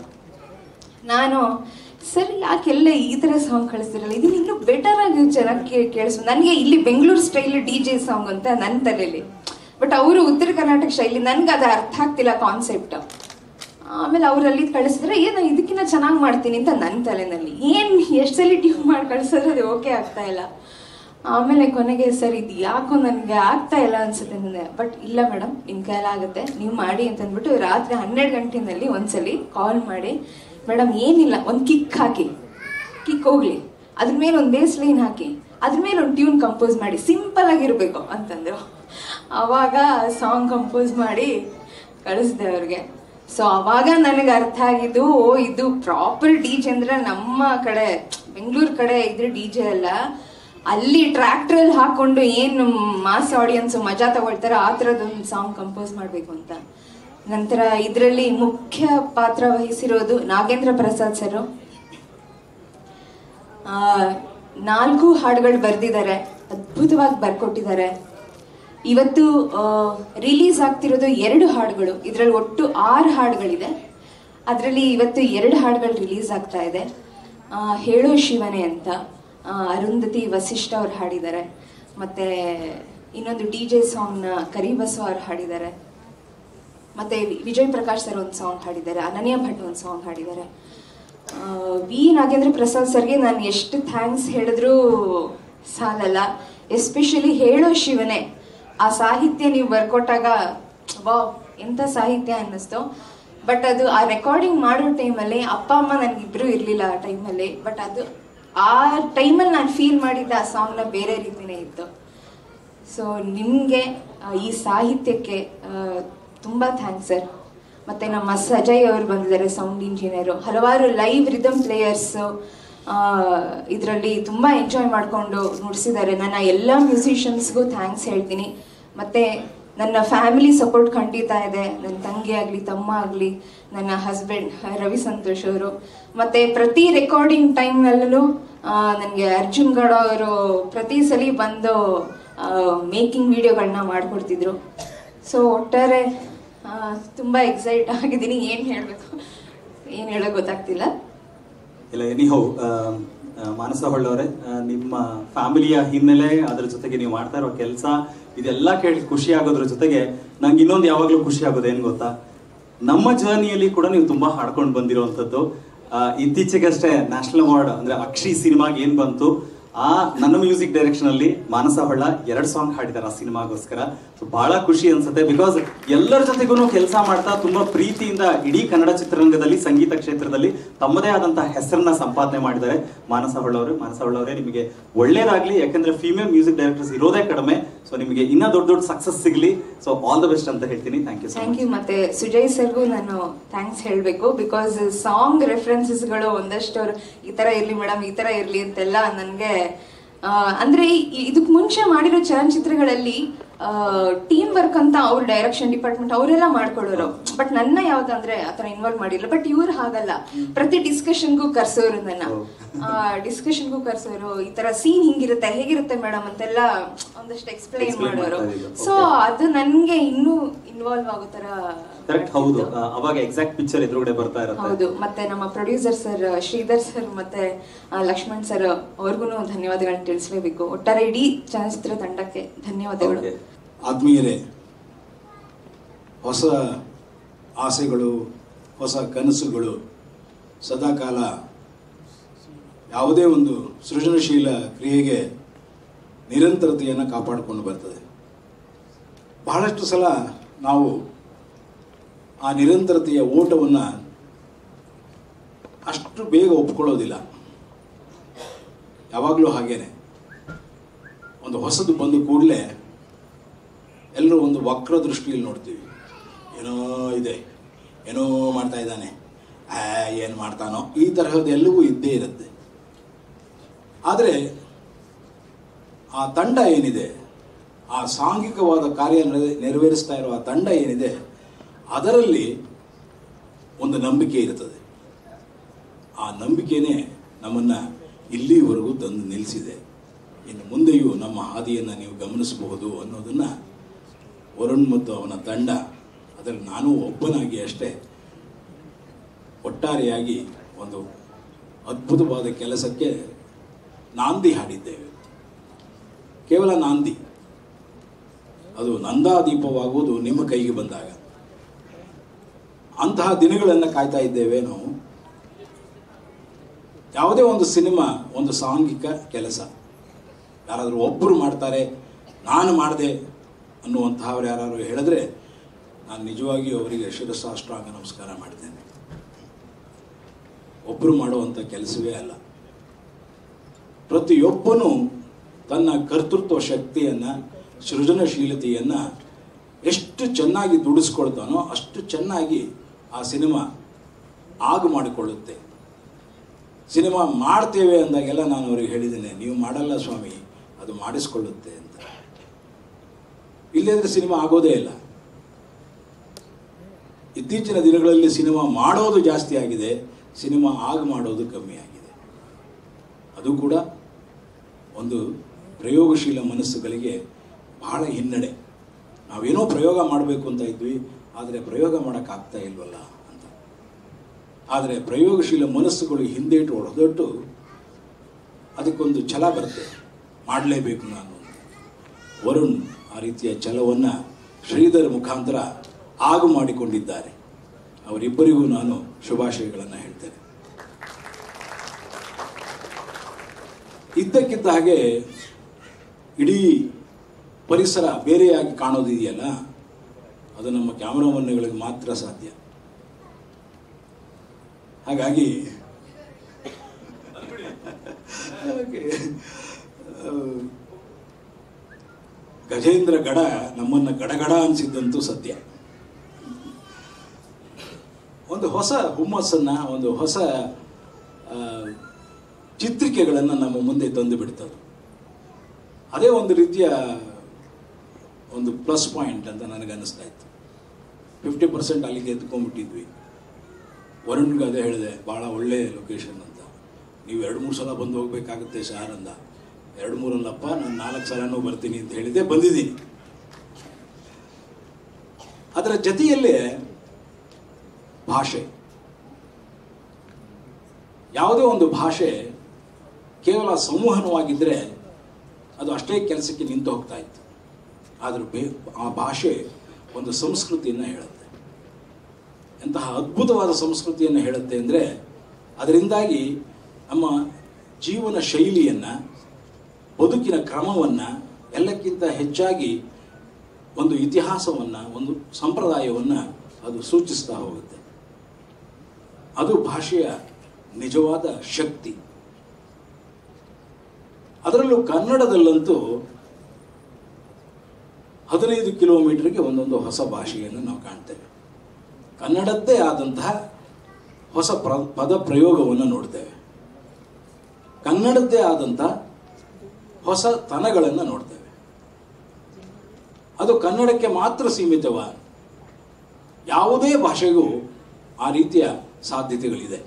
S6: ನಾನು ಸರ್ ಯಾಕೆಲ್ಲ ಈ ಥರ ಸಾಂಗ್ ಕಳಿಸ್ತಿರಲ್ಲ, ಇದನ್ನ ಇನ್ನೂ ಬೆಟರ್ ಆಗಿ ಚೆನ್ನಾಗಿ ಕೇಳಿಸು. ನನಗೆ ಇಲ್ಲಿ Bengaluru style D J song ಅಂತ ನನ್ನ ತಲೆಯಲ್ಲಿ, ಬಟ್ ಅವರು ಉತ್ತರ ಕರ್ನಾಟಕ ಶೈಲಿ, ನನಗೆ ಅದು ಅರ್ಥ ಆಗ್ತಿಲ್ಲ ಕಾನ್ಸೆಪ್ಟ್. ಆಮೇಲೆ ಅವರಲ್ಲಿ ಕಳಿಸಿದ್ರೆ ಏನು ಇದಕ್ಕಿಂತ ಚೆನ್ನಾಗಿ ಮಾಡ್ತೀನಿ ಅಂತ ನನ್ನ ತಲೆನಲ್ಲಿ ಏನು ಎಷ್ಟು ಸಲ ಟ್ಯೂನ್ ಮಾಡಿ ಕಳಿಸಿದ್ರೆ ಅದು ಓಕೆ ಆಗ್ತಾ ಇಲ್ಲ. ಆಮೇಲೆ ಕೊನೆಗೆ ಸರ್ ಇದು ಯಾಕೋ ನನಗೆ ಆಗ್ತಾ ಇಲ್ಲ ಅನ್ಸುತ್ತೆ ನನಗೆ. ಬಟ್ ಇಲ್ಲ ಮೇಡಮ್, ನಿಮ್ಮ ಕೈಲಾಗುತ್ತೆ, ನೀವು ಮಾಡಿ ಅಂತಂದ್ಬಿಟ್ಟು ರಾತ್ರಿ ಹನ್ನೆರಡು ಗಂಟೆನಲ್ಲಿ ಒಂದ್ಸಲಿ ಕಾಲ್ ಮಾಡಿ, ಮೇಡಮ್ ಏನಿಲ್ಲ ಒಂದು ಕಿಕ್ ಹಾಕಿ, ಕಿಕ್ ಹೋಗ್ಲಿ, ಅದ್ರ ಮೇಲೆ ಒಂದು ಬೇಸ್ ಲೈನ್ ಹಾಕಿ, ಅದ್ರ ಮೇಲೆ ಒಂದು ಟ್ಯೂನ್ ಕಂಪೋಸ್ ಮಾಡಿ, ಸಿಂಪಲ್ ಆಗಿರಬೇಕು ಅಂತಂದರು. ಆವಾಗ ಸಾಂಗ್ ಕಂಪೋಸ್ ಮಾಡಿ ಕಳಿಸ್ದೆ ಅವ್ರಿಗೆ. ಸೊ ಅವಾಗ ನನಗೆ ಅರ್ಥ ಆಗಿದ್ದು, ಓ ಇದು ಪ್ರಾಪರ್ ಡಿ ಜೆ ಅಂದ್ರೆ ನಮ್ಮ ಕಡೆ ಬೆಂಗಳೂರು ಕಡೆ ಇದ್ರೆ ಡಿ ಜೆ ಅಲ್ಲ, ಅಲ್ಲಿ ಟ್ರ್ಯಾಕ್ಟ್ರಲ್ಲಿ ಹಾಕೊಂಡು ಏನು ಮಾಸ್ ಆಡಿಯನ್ಸ್ ಮಜಾ ತಗೊಳ್ತಾರೆ ಆ ಥರದೊಂದು ಸಾಂಗ್ ಕಂಪೋಸ್ ಮಾಡಬೇಕು ಅಂತ. ನಂತರ ಇದರಲ್ಲಿ ಮುಖ್ಯ ಪಾತ್ರ ವಹಿಸಿರೋದು ನಾಗೇಂದ್ರ ಪ್ರಸಾದ್ ಸರ್. ನಾಲ್ಕು ಹಾಡುಗಳು ಬರೆದಿದ್ದಾರೆ, ಅದ್ಭುತವಾಗಿ ಬರ್ಕೊಟ್ಟಿದ್ದಾರೆ. ಇವತ್ತು ರಿಲೀಸ್ ಆಗ್ತಿರೋದು ಎರಡು ಹಾಡುಗಳು, ಇದರಲ್ಲಿ ಒಟ್ಟು ಆರು ಹಾಡುಗಳಿದೆ. ಅದರಲ್ಲಿ ಇವತ್ತು ಎರಡು ಹಾಡುಗಳು ರಿಲೀಸ್ ಆಗ್ತಾ ಇದೆ. ಹೇಳೋ ಶಿವನೇ ಅಂತ ಅರುಂಧತಿ ವಸಿಷ್ಠ ಅವ್ರು ಹಾಡಿದ್ದಾರೆ, ಮತ್ತು ಇನ್ನೊಂದು ಡಿ ಜೆ ಸಾಂಗ್ನ ಕರಿಬಸವ ಅವ್ರು ಹಾಡಿದ್ದಾರೆ, ಮತ್ತು ವಿಜಯ್ ಪ್ರಕಾಶ್ ಸರ್ ಒಂದು ಸಾಂಗ್ ಹಾಡಿದ್ದಾರೆ, ಅನನ್ಯ ಭಟ್ ಒಂದು ಸಾಂಗ್ ಹಾಡಿದ್ದಾರೆ. ವಿ ನಾಗೇಂದ್ರ ಪ್ರಸಾದ್ ಸರ್ಗೆ ನಾನು ಎಷ್ಟು ಥ್ಯಾಂಕ್ಸ್ ಹೇಳಿದ್ರೂ ಸಾಲಲ್ಲ. ಎಸ್ಪೆಷಲಿ ಹೇಳೋ ಶಿವನೇ ಆ ಸಾಹಿತ್ಯ ನೀವು ಬರ್ಕೊಟ್ಟಾಗ ವಾವ್ ಎಂಥ ಸಾಹಿತ್ಯ ಅನ್ನಿಸ್ತು. ಬಟ್ ಅದು ಆ ರೆಕಾರ್ಡಿಂಗ್ ಮಾಡೋ ಟೈಮಲ್ಲಿ ಅಪ್ಪ ಅಮ್ಮ ನನಗಿಬ್ಬರು ಇರಲಿಲ್ಲ ಆ ಟೈಮಲ್ಲಿ. ಬಟ್ ಅದು ಆ ಟೈಮಲ್ಲಿ ನಾನು ಫೀಲ್ ಮಾಡಿದ್ದ ಆ ಸಾಂಗ್ನ ಬೇರೆ ರೀತಿಯೇ ಇತ್ತು. ಸೊ ನಿಮಗೆ ಈ ಸಾಹಿತ್ಯಕ್ಕೆ ತುಂಬ ಥ್ಯಾಂಕ್ಸ್ ಸರ್. ಮತ್ತು ನಮ್ಮ ಸಜಯ್ ಅವರು ಬಂದಿದ್ದಾರೆ, ಸೌಂಡ್ ಇಂಜಿನಿಯರು. ಹಲವಾರು ಲೈವ್ ರಿದಮ್ ಪ್ಲೇಯರ್ಸು ಇದರಲ್ಲಿ ತುಂಬ ಎಂಜಾಯ್ ಮಾಡಿಕೊಂಡು ನುಡಿಸಿದ್ದಾರೆ. ನನ್ನ ಎಲ್ಲ ಮ್ಯೂಸಿಷಿಯನ್ಸ್ಗೂ ಥ್ಯಾಂಕ್ಸ್ ಹೇಳ್ತೀನಿ. ಮತ್ತು ನನ್ನ ಫ್ಯಾಮಿಲಿ ಸಪೋರ್ಟ್ ಖಂಡಿತ ಇದೆ. ನನ್ನ ತಂಗಿ ಆಗಲಿ, ತಮ್ಮ ಆಗಲಿ, ನನ್ನ ಹಸ್ಬೆಂಡ್ ರವಿ ಸಂತೋಷ್ ಅವರು. ಮತ್ತು ಪ್ರತಿ ರೆಕಾರ್ಡಿಂಗ್ ಟೈಮ್ನಲ್ಲೂ ನನಗೆ ಅರ್ಜುನ್ ಗೌಡ ಅವರು ಪ್ರತಿ ಸಲ ಬಂದು ಮೇಕಿಂಗ್ ವಿಡಿಯೋಗಳನ್ನ ಮಾಡಿಕೊಡ್ತಿದ್ರು. ಸೊ ಒಟ್ಟಾರೆ ತುಂಬ ಎಕ್ಸೈಟ್ ಆಗಿದ್ದೀನಿ. ಏನು ಹೇಳಬೇಕು ಏನು ಹೇಳೋಕೆ ಗೊತ್ತಾಗ್ತಿಲ್ಲ.
S2: ಇಲ್ಲ ಎನಿಹೌ ಮಾನಸ ಹೊಳ್ಳವರೇ, ನಿಮ್ಮ ಫ್ಯಾಮಿಲಿಯ ಹಿನ್ನೆಲೆ, ಅದ್ರ ಜೊತೆಗೆ ನೀವು ಮಾಡ್ತಾ ಇರೋ ಕೆಲಸ, ಇದೆಲ್ಲ ಕೇಳಿ ಖುಷಿ ಆಗೋದ್ರ ಜೊತೆಗೆ ನಂಗೆ ಇನ್ನೊಂದು ಯಾವಾಗಲೂ ಖುಷಿ ಆಗೋದು ಏನು ಗೊತ್ತಾ, ನಮ್ಮ ಜರ್ನಿಯಲ್ಲಿ ಕೂಡ ನೀವು ತುಂಬಾ ಹಾಡ್ಕೊಂಡು ಬಂದಿರುವಂಥದ್ದು. ಇತ್ತೀಚೆಗಷ್ಟೇ ನ್ಯಾಷನಲ್ ಅವಾರ್ಡ್ ಅಂದ್ರೆ ಅಕ್ಷಿ ಸಿನಿಮಾಗೆ ಏನ್ ಬಂತು, ಆ ನನ್ನ ಮ್ಯೂಸಿಕ್ ಡೈರೆಕ್ಷನ್ ಅಲ್ಲಿ ಮಾನಸ ಹೊಳ್ಳ ಎರಡು ಸಾಂಗ್ ಹಾಡಿದ್ದಾರೆ ಆ ಸಿನಿಮಾಗೋಸ್ಕರ. ಸೊ ಬಹಳ ಖುಷಿ ಅನ್ಸುತ್ತೆ. ಬಿಕಾಸ್ ಎಲ್ಲರ ಜೊತೆಗೂ ಕೆಲಸ ಮಾಡ್ತಾ ತುಂಬಾ ಪ್ರೀತಿಯಿಂದ ಇಡೀ ಕನ್ನಡ ಚಿತ್ರರಂಗದಲ್ಲಿ ಸಂಗೀತ ಕ್ಷೇತ್ರದಲ್ಲಿ ತಮ್ಮದೇ ಆದಂತಹ ಹೆಸರನ್ನ ಸಂಪಾದನೆ ಮಾಡಿದ್ದಾರೆ ಮಾನಸ ಹೊಳ್ಳವರು. ಮಾನಸ ಹೊಳ್ಳವರೇ, ನಿಮಗೆ ಒಳ್ಳೇದಾಗ್ಲಿ. ಯಾಕಂದ್ರೆ ಫೀಮೇಲ್ ಮ್ಯೂಸಿಕ್ ಡೈರೆಕ್ಟರ್ಸ್ ಇರೋದೇ ಕಡಿಮೆ. ಸೊ ನಿಮಗೆ ಇನ್ನ ದೊಡ್ಡ ದೊಡ್ಡ ಸಕ್ಸಸ್ ಸಿಗ್ಲಿ. ಸೊ ಆಲ್ ದ ಬೆಸ್ಟ್ ಅಂತ ಹೇಳ್ತೀನಿ. Thank you
S6: thank you. ಮತ್ತೆ ಸುಜಯ್ ಸರ್ಗೂ ನಾನು ಥ್ಯಾಂಕ್ಸ್ ಹೇಳಬೇಕು. ಬಿಕಾಸ್ ಸಾಂಗ್ ರೆಫರೆನ್ಸಸ್ಗಳು ಒಂದಷ್ಟು ಈ ತರ ಇರ್ಲಿ ಮೇಡಮ್, ಈ ತರ ಇರ್ಲಿ ಅಂತೆಲ್ಲ ನನಗೆ ಅಂದ್ರೆ ಇದಕ್ ಮುಂಚೆ ಮಾಡಿರೋ ಚಲನಚಿತ್ರಗಳಲ್ಲಿ ಟೀಮ್ ವರ್ಕ್ ಅಂತ ಅವ್ರ ಡೈರೆಕ್ಷನ್ ಡಿಪಾರ್ಟ್ಮೆಂಟ್ ಅವರೆಲ್ಲ ಮಾಡ್ಕೊಳ್ಳೋರು. ಬಟ್ ನನ್ನ ಯಾವ್ದಂದ್ರೆ ಆತರ ಇನ್ವಾಲ್ವ್ ಮಾಡಿಲ್ಲ. ಬಟ್ ಇವ್ರು ಹಾಗಲ್ಲ, ಪ್ರತಿ ಡಿಸ್ಕಷನ್ಗೂ ಕರ್ಸೋರು, ನನ್ನ ಡಿಸ್ಕಷನ್ಗೂ ಕರ್ಸೋರು. ಈ ತರ ಸೀನ್ ಹಿಂಗಿರುತ್ತೆ, ಹೇಗಿರುತ್ತೆ ಮೇಡಮ್ ಅಂತೆಲ್ಲ ಒಂದಷ್ಟು ಎಕ್ಸ್ಪ್ಲೈನ್ ಮಾಡೋರು. ಸೊ ಅದು ನನ್ಗೆ ಇನ್ನೂ ಇನ್ವಾಲ್ವ್ ಆಗೋ ತರ.
S2: ಕರೆಕ್ಟ್, ಹೌದು. ಅವಾಗ ಎಕ್ಸಾಕ್ಟ್ ಪಿಕ್ಚರ್ ಎದುರುಗಡೆ ಬರ್ತಾ ಇರುತ್ತೆ.
S6: ಹೌದು. ಮತ್ತೆ ನಮ್ಮ ಪ್ರೊಡ್ಯೂಸರ್ ಸರ್ ಶ್ರೀಧರ್ ಸರ್ ಮತ್ತೆ ಲಕ್ಷ್ಮಣ್ ಸರ್ ಅವ್ರಿಗೂ ಧನ್ಯವಾದಗಳನ್ನ ತಿಳಿಸ್ಲೇಬೇಕು. ಒಟ್ಟಾರೆ ಇಡೀ ಚಲನಚಿತ್ರ ತಂಡಕ್ಕೆ ಧನ್ಯವಾದಗಳು.
S7: ಆತ್ಮೀಯರೇ, ಹೊಸ ಆಸೆಗಳು, ಹೊಸ ಕನಸುಗಳು ಸದಾಕಾಲ ಯಾವುದೇ ಒಂದು ಸೃಜನಶೀಲ ಕ್ರಿಯೆಗೆ ನಿರಂತರತೆಯನ್ನು ಕಾಪಾಡಿಕೊಂಡು ಬರ್ತದೆ. ಬಹಳಷ್ಟು ಸಲ ನಾವು ಆ ನಿರಂತರತೆಯ ಓಟವನ್ನು ಅಷ್ಟು ಬೇಗ ಒಪ್ಕೊಳ್ಳೋದಿಲ್ಲ. ಯಾವಾಗಲೂ ಹಾಗೇನೆ, ಒಂದು ಹೊಸದು ಬಂದು ಕೂಡಲೇ ಎಲ್ಲರೂ ಒಂದು ವಕ್ರ ದೃಷ್ಟಿಯಲ್ಲಿ ನೋಡ್ತೀವಿ. ಏನೋ ಇದೆ, ಏನೋ ಮಾಡ್ತಾ ಇದ್ದಾನೆ, ಆ ಏನು ಮಾಡ್ತಾನೋ, ಈ ತರಹದ್ದೆಲ್ಲವೂ ಇದ್ದೇ ಇರುತ್ತೆ. ಆದರೆ ಆ ತಂಡ ಏನಿದೆ, ಆ ಸಾಂಘಿಕವಾದ ಕಾರ್ಯ ನೆರವೇರಿಸ್ತಾ ಇರುವ ಆ ತಂಡ ಏನಿದೆ, ಅದರಲ್ಲಿ ಒಂದು ನಂಬಿಕೆ ಇರುತ್ತದೆ. ಆ ನಂಬಿಕೆನೇ ನಮ್ಮನ್ನು ಇಲ್ಲಿವರೆಗೂ ತಂದು ನಿಲ್ಲಿಸಿದೆ. ಇನ್ನು ಮುಂದೆಯೂ ನಮ್ಮ ಹಾದಿಯನ್ನು ನೀವು ಗಮನಿಸಬಹುದು ಅನ್ನೋದನ್ನು ವರುಣ್ ಮತ್ತು ಅವನ ತಂಡ, ಅದರಲ್ಲಿ ನಾನು ಒಬ್ಬನಾಗಿ ಅಷ್ಟೇ, ಒಟ್ಟಾರೆಯಾಗಿ ಒಂದು ಅದ್ಭುತವಾದ ಕೆಲಸಕ್ಕೆ ನಾಂದಿ ಹಾಡಿದ್ದೇವೆ. ಕೇವಲ ನಾಂದಿ, ಅದು ನಂದಾದೀಪವಾಗುವುದು ನಿಮ್ಮ ಕೈಗೆ ಬಂದಾಗ. ಅಂತಹ ದಿನಗಳನ್ನು ಕಾಯ್ತಾ ಇದ್ದೇವೆ ನಾವು. ಯಾವುದೇ ಒಂದು ಸಿನಿಮಾ ಒಂದು ಸಾಂಘಿಕ ಕೆಲಸ, ಯಾರಾದರೂ ಒಬ್ಬರು ಮಾಡ್ತಾರೆ, ನಾನು ಮಾಡಿದೆ ಅನ್ನುವಂತಹವ್ರು ಯಾರಾದರೂ ಹೇಳಿದ್ರೆ ನಾನು ನಿಜವಾಗಿಯೂ ಅವರಿಗೆ ಶಿರಸಾಷ್ಟಾಂಗ ನಮಸ್ಕಾರ ಮಾಡ್ತೇನೆ. ಒಬ್ಬರು ಮಾಡುವಂಥ ಕೆಲಸವೇ ಅಲ್ಲ. ಪ್ರತಿಯೊಬ್ಬನೂ ತನ್ನ ಕರ್ತೃತ್ವ ಶಕ್ತಿಯನ್ನು, ಸೃಜನಶೀಲತೆಯನ್ನು ಎಷ್ಟು ಚೆನ್ನಾಗಿ ದುಡಿಸ್ಕೊಳ್ತಾನೋ ಅಷ್ಟು ಚೆನ್ನಾಗಿ ಆ ಸಿನಿಮಾ ಆಗ ಮಾಡಿಕೊಳ್ಳುತ್ತೆ. ಸಿನಿಮಾ ಮಾಡ್ತೇವೆ ಅಂದಾಗೆಲ್ಲ ನಾನು ಅವರಿಗೆ ಹೇಳಿದ್ದೇನೆ, ನೀವು ಮಾಡಲ್ಲ ಸ್ವಾಮಿ, ಅದು ಮಾಡಿಸ್ಕೊಳ್ಳುತ್ತೆ ಅಂತ. ಇಲ್ಲದ್ರೆ ಸಿನಿಮಾ ಆಗೋದೇ ಇಲ್ಲ. ಇತ್ತೀಚಿನ ದಿನಗಳಲ್ಲಿ ಸಿನಿಮಾ ಮಾಡೋದು ಜಾಸ್ತಿ ಆಗಿದೆ, ಸಿನಿಮಾ ಆಗ ಮಾಡೋದು ಕಮ್ಮಿ ಆಗಿದೆ. ಅದು ಕೂಡ ಒಂದು ಪ್ರಯೋಗಶೀಲ ಮನಸ್ಸುಗಳಿಗೆ ಬಹಳ ಹಿನ್ನಡೆ. ನಾವೇನೋ ಪ್ರಯೋಗ ಮಾಡಬೇಕು ಅಂತ ಇದ್ವಿ, ಆದರೆ ಪ್ರಯೋಗ ಮಾಡೋಕ್ಕಾಗ್ತಾ ಇಲ್ವಲ್ಲ ಅಂತ. ಆದರೆ ಪ್ರಯೋಗಶೀಲ ಮನಸ್ಸುಗಳು ಹಿಂದೇಟು ಹೊಡೆದೊಟ್ಟು ಅದಕ್ಕೊಂದು ಛಲ ಬರುತ್ತೆ, ಮಾಡಲೇಬೇಕು ನಾನು. ವರುಣ್ ಆ ರೀತಿಯ ಛಲವನ್ನು ಶ್ರೀಧರ್ ಮುಖಾಂತರ ಆಗು ಮಾಡಿಕೊಂಡಿದ್ದಾರೆ. ಅವರಿಬ್ಬರಿಗೂ ನಾನು ಶುಭಾಶಯಗಳನ್ನು ಹೇಳ್ತೇನೆ. ಇದ್ದಕ್ಕಿದ್ದ ಹಾಗೆ ಇಡೀ ಪರಿಸರ ಬೇರೆಯಾಗಿ ಕಾಣೋದಿದೆಯಲ್ಲ, ಅದು ನಮ್ಮ ಕ್ಯಾಮರಾಮನ್ಗಳಿಗೆ ಮಾತ್ರ ಸಾಧ್ಯ. ಹಾಗಾಗಿ ಗಜೇಂದ್ರ ಗಡ ನಮ್ಮನ್ನು ಗಡಗಡ ಅನಿಸಿದ್ದಂತೂ ಸತ್ಯ. ಒಂದು ಹೊಸ ಹುಮ್ಮಸ್ಸನ್ನು, ಒಂದು ಹೊಸ ಚಿತ್ರಿಕೆಗಳನ್ನು ನಮ್ಮ ಮುಂದೆ ತಂದು ಬಿಡ್ತದೆ. ಅದೇ ಒಂದು ರೀತಿಯ ಒಂದು ಪ್ಲಸ್ ಪಾಯಿಂಟ್ ಅಂತ ನನಗೆ ಅನ್ನಿಸ್ತಾ ಇತ್ತು. ಫಿಫ್ಟಿ ಪರ್ಸೆಂಟ್ ಅಲ್ಲಿಗೆ ಎತ್ಕೊಂಡ್ಬಿಟ್ಟಿದ್ವಿ. ವರುಣ್ಗೆ ಅದೇ ಹೇಳಿದೆ, ಭಾಳ ಒಳ್ಳೆ ಲೊಕೇಶನ್ ಅಂತ. ನೀವು ಎರಡು ಮೂರು ಸಲ ಬಂದು ಹೋಗ್ಬೇಕಾಗುತ್ತೆ ಸಾರ್ ಅಂದ. ಎರಡು ಮೂರಲ್ಲಪ್ಪ, ನಾನು ನಾಲ್ಕು ಸಲನೂ ಬರ್ತೀನಿ ಅಂತ ಹೇಳಿದೆ, ಬಂದಿದ್ದೀನಿ. ಅದರ ಜೊತೆಯಲ್ಲೇ ಭಾಷೆ, ಯಾವುದೇ ಒಂದು ಭಾಷೆ ಕೇವಲ ಸಂವಹನವಾಗಿದ್ದರೆ ಅದು ಅಷ್ಟೇ ಕೆಲಸಕ್ಕೆ ನಿಂತು ಹೋಗ್ತಾ ಇತ್ತು. ಆದರೆ ಬೇ ಆ ಭಾಷೆ ಒಂದು ಸಂಸ್ಕೃತಿಯನ್ನು ಹೇಳುತ್ತೆ. ಎಂತಹ ಅದ್ಭುತವಾದ ಸಂಸ್ಕೃತಿಯನ್ನು ಹೇಳುತ್ತೆ ಅಂದರೆ, ಅದರಿಂದಾಗಿ ನಮ್ಮ ಜೀವನ ಶೈಲಿಯನ್ನು, ಬದುಕಿನ ಕ್ರಮವನ್ನು, ಎಲ್ಲಕ್ಕಿಂತ ಹೆಚ್ಚಾಗಿ ಒಂದು ಇತಿಹಾಸವನ್ನು, ಒಂದು ಸಂಪ್ರದಾಯವನ್ನು ಅದು ಸೂಚಿಸ್ತಾ ಹೋಗುತ್ತೆ. ಅದು ಭಾಷೆಯ ನಿಜವಾದ ಶಕ್ತಿ. ಅದರಲ್ಲೂ ಕನ್ನಡದಲ್ಲಂತೂ ಹದಿನೈದು ಕಿಲೋಮೀಟರ್ಗೆ ಒಂದೊಂದು ಹೊಸ ಭಾಷೆಯನ್ನು ನಾವು ಕಾಣ್ತೇವೆ. ಕನ್ನಡದ್ದೇ ಆದಂತಹ ಹೊಸ ಪ್ರ ಪದ ಪ್ರಯೋಗವನ್ನು ನೋಡ್ತೇವೆ. ಕನ್ನಡದ್ದೇ ಆದಂತಹ ಹೊಸ ತನಗಳನ್ನು ನೋಡ್ತೇವೆ. ಅದು ಕನ್ನಡಕ್ಕೆ ಮಾತ್ರ ಸೀಮಿತವ? ಯಾವುದೇ ಭಾಷೆಗೂ ಆ ರೀತಿಯ ಸಾಧ್ಯತೆಗಳಿದೆ.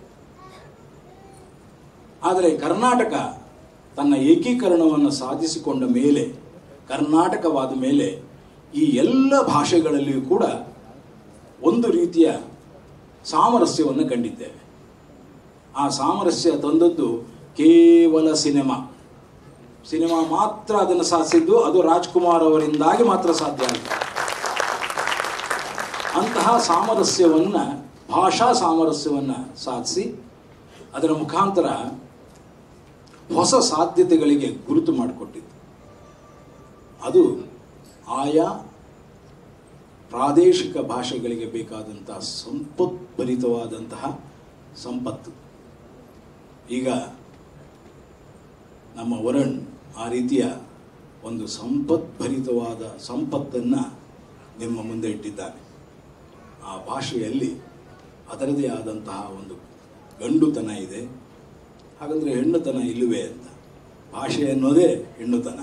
S7: ಆದರೆ ಕರ್ನಾಟಕ ತನ್ನ ಏಕೀಕರಣವನ್ನು ಸಾಧಿಸಿಕೊಂಡ ಮೇಲೆ, ಕರ್ನಾಟಕವಾದ ಮೇಲೆ ಈ ಎಲ್ಲ ಭಾಷೆಗಳಲ್ಲಿಯೂ ಕೂಡ ಒಂದು ರೀತಿಯ ಸಾಮರಸ್ಯವನ್ನು ಕಂಡಿದ್ದೇವೆ. ಆ ಸಾಮರಸ್ಯ ತಂದದ್ದು ಕೇವಲ ಸಿನಿಮಾ. ಸಿನಿಮಾ ಮಾತ್ರ ಅದನ್ನು ಸಾಧಿಸಿದ್ದು, ಅದು ರಾಜ್ಕುಮಾರ್ ಅವರಿಂದಾಗಿ ಮಾತ್ರ ಸಾಧ್ಯ ಆಗಿದೆ. ಅಂತಹ ಸಾಮರಸ್ಯವನ್ನು, ಭಾಷಾ ಸಾಮರಸ್ಯವನ್ನು ಸಾಧಿಸಿ ಅದರ ಮುಖಾಂತರ ಹೊಸ ಸಾಧ್ಯತೆಗಳಿಗೆ ಗುರುತು ಮಾಡಿಕೊಟ್ಟಿದ್ದು. ಅದು ಆಯಾ ಪ್ರಾದೇಶಿಕ ಭಾಷೆಗಳಿಗೆ ಬೇಕಾದಂತಹ ಸಂಪತ್ಭರಿತವಾದಂತಹ ಸಂಪತ್ತು. ಈಗ ನಮ್ಮ ವರುಣ್ ಆ ರೀತಿಯ ಒಂದು ಸಂಪತ್ಭರಿತವಾದ ಸಂಪತ್ತನ್ನು ನಿಮ್ಮ ಮುಂದೆ ಇಟ್ಟಿದ್ದಾನೆ. ಆ ಭಾಷೆಯಲ್ಲಿ ಅದರದೇ ಆದಂತಹ ಒಂದು ಗಂಡುತನ ಇದೆ. ಹಾಗಂದರೆ ಹೆಣ್ಣುತನ ಇಲ್ಲವೇ ಅಂತ. ಭಾಷೆ ಅನ್ನೋದೇ ಹೆಣ್ಣುತನ.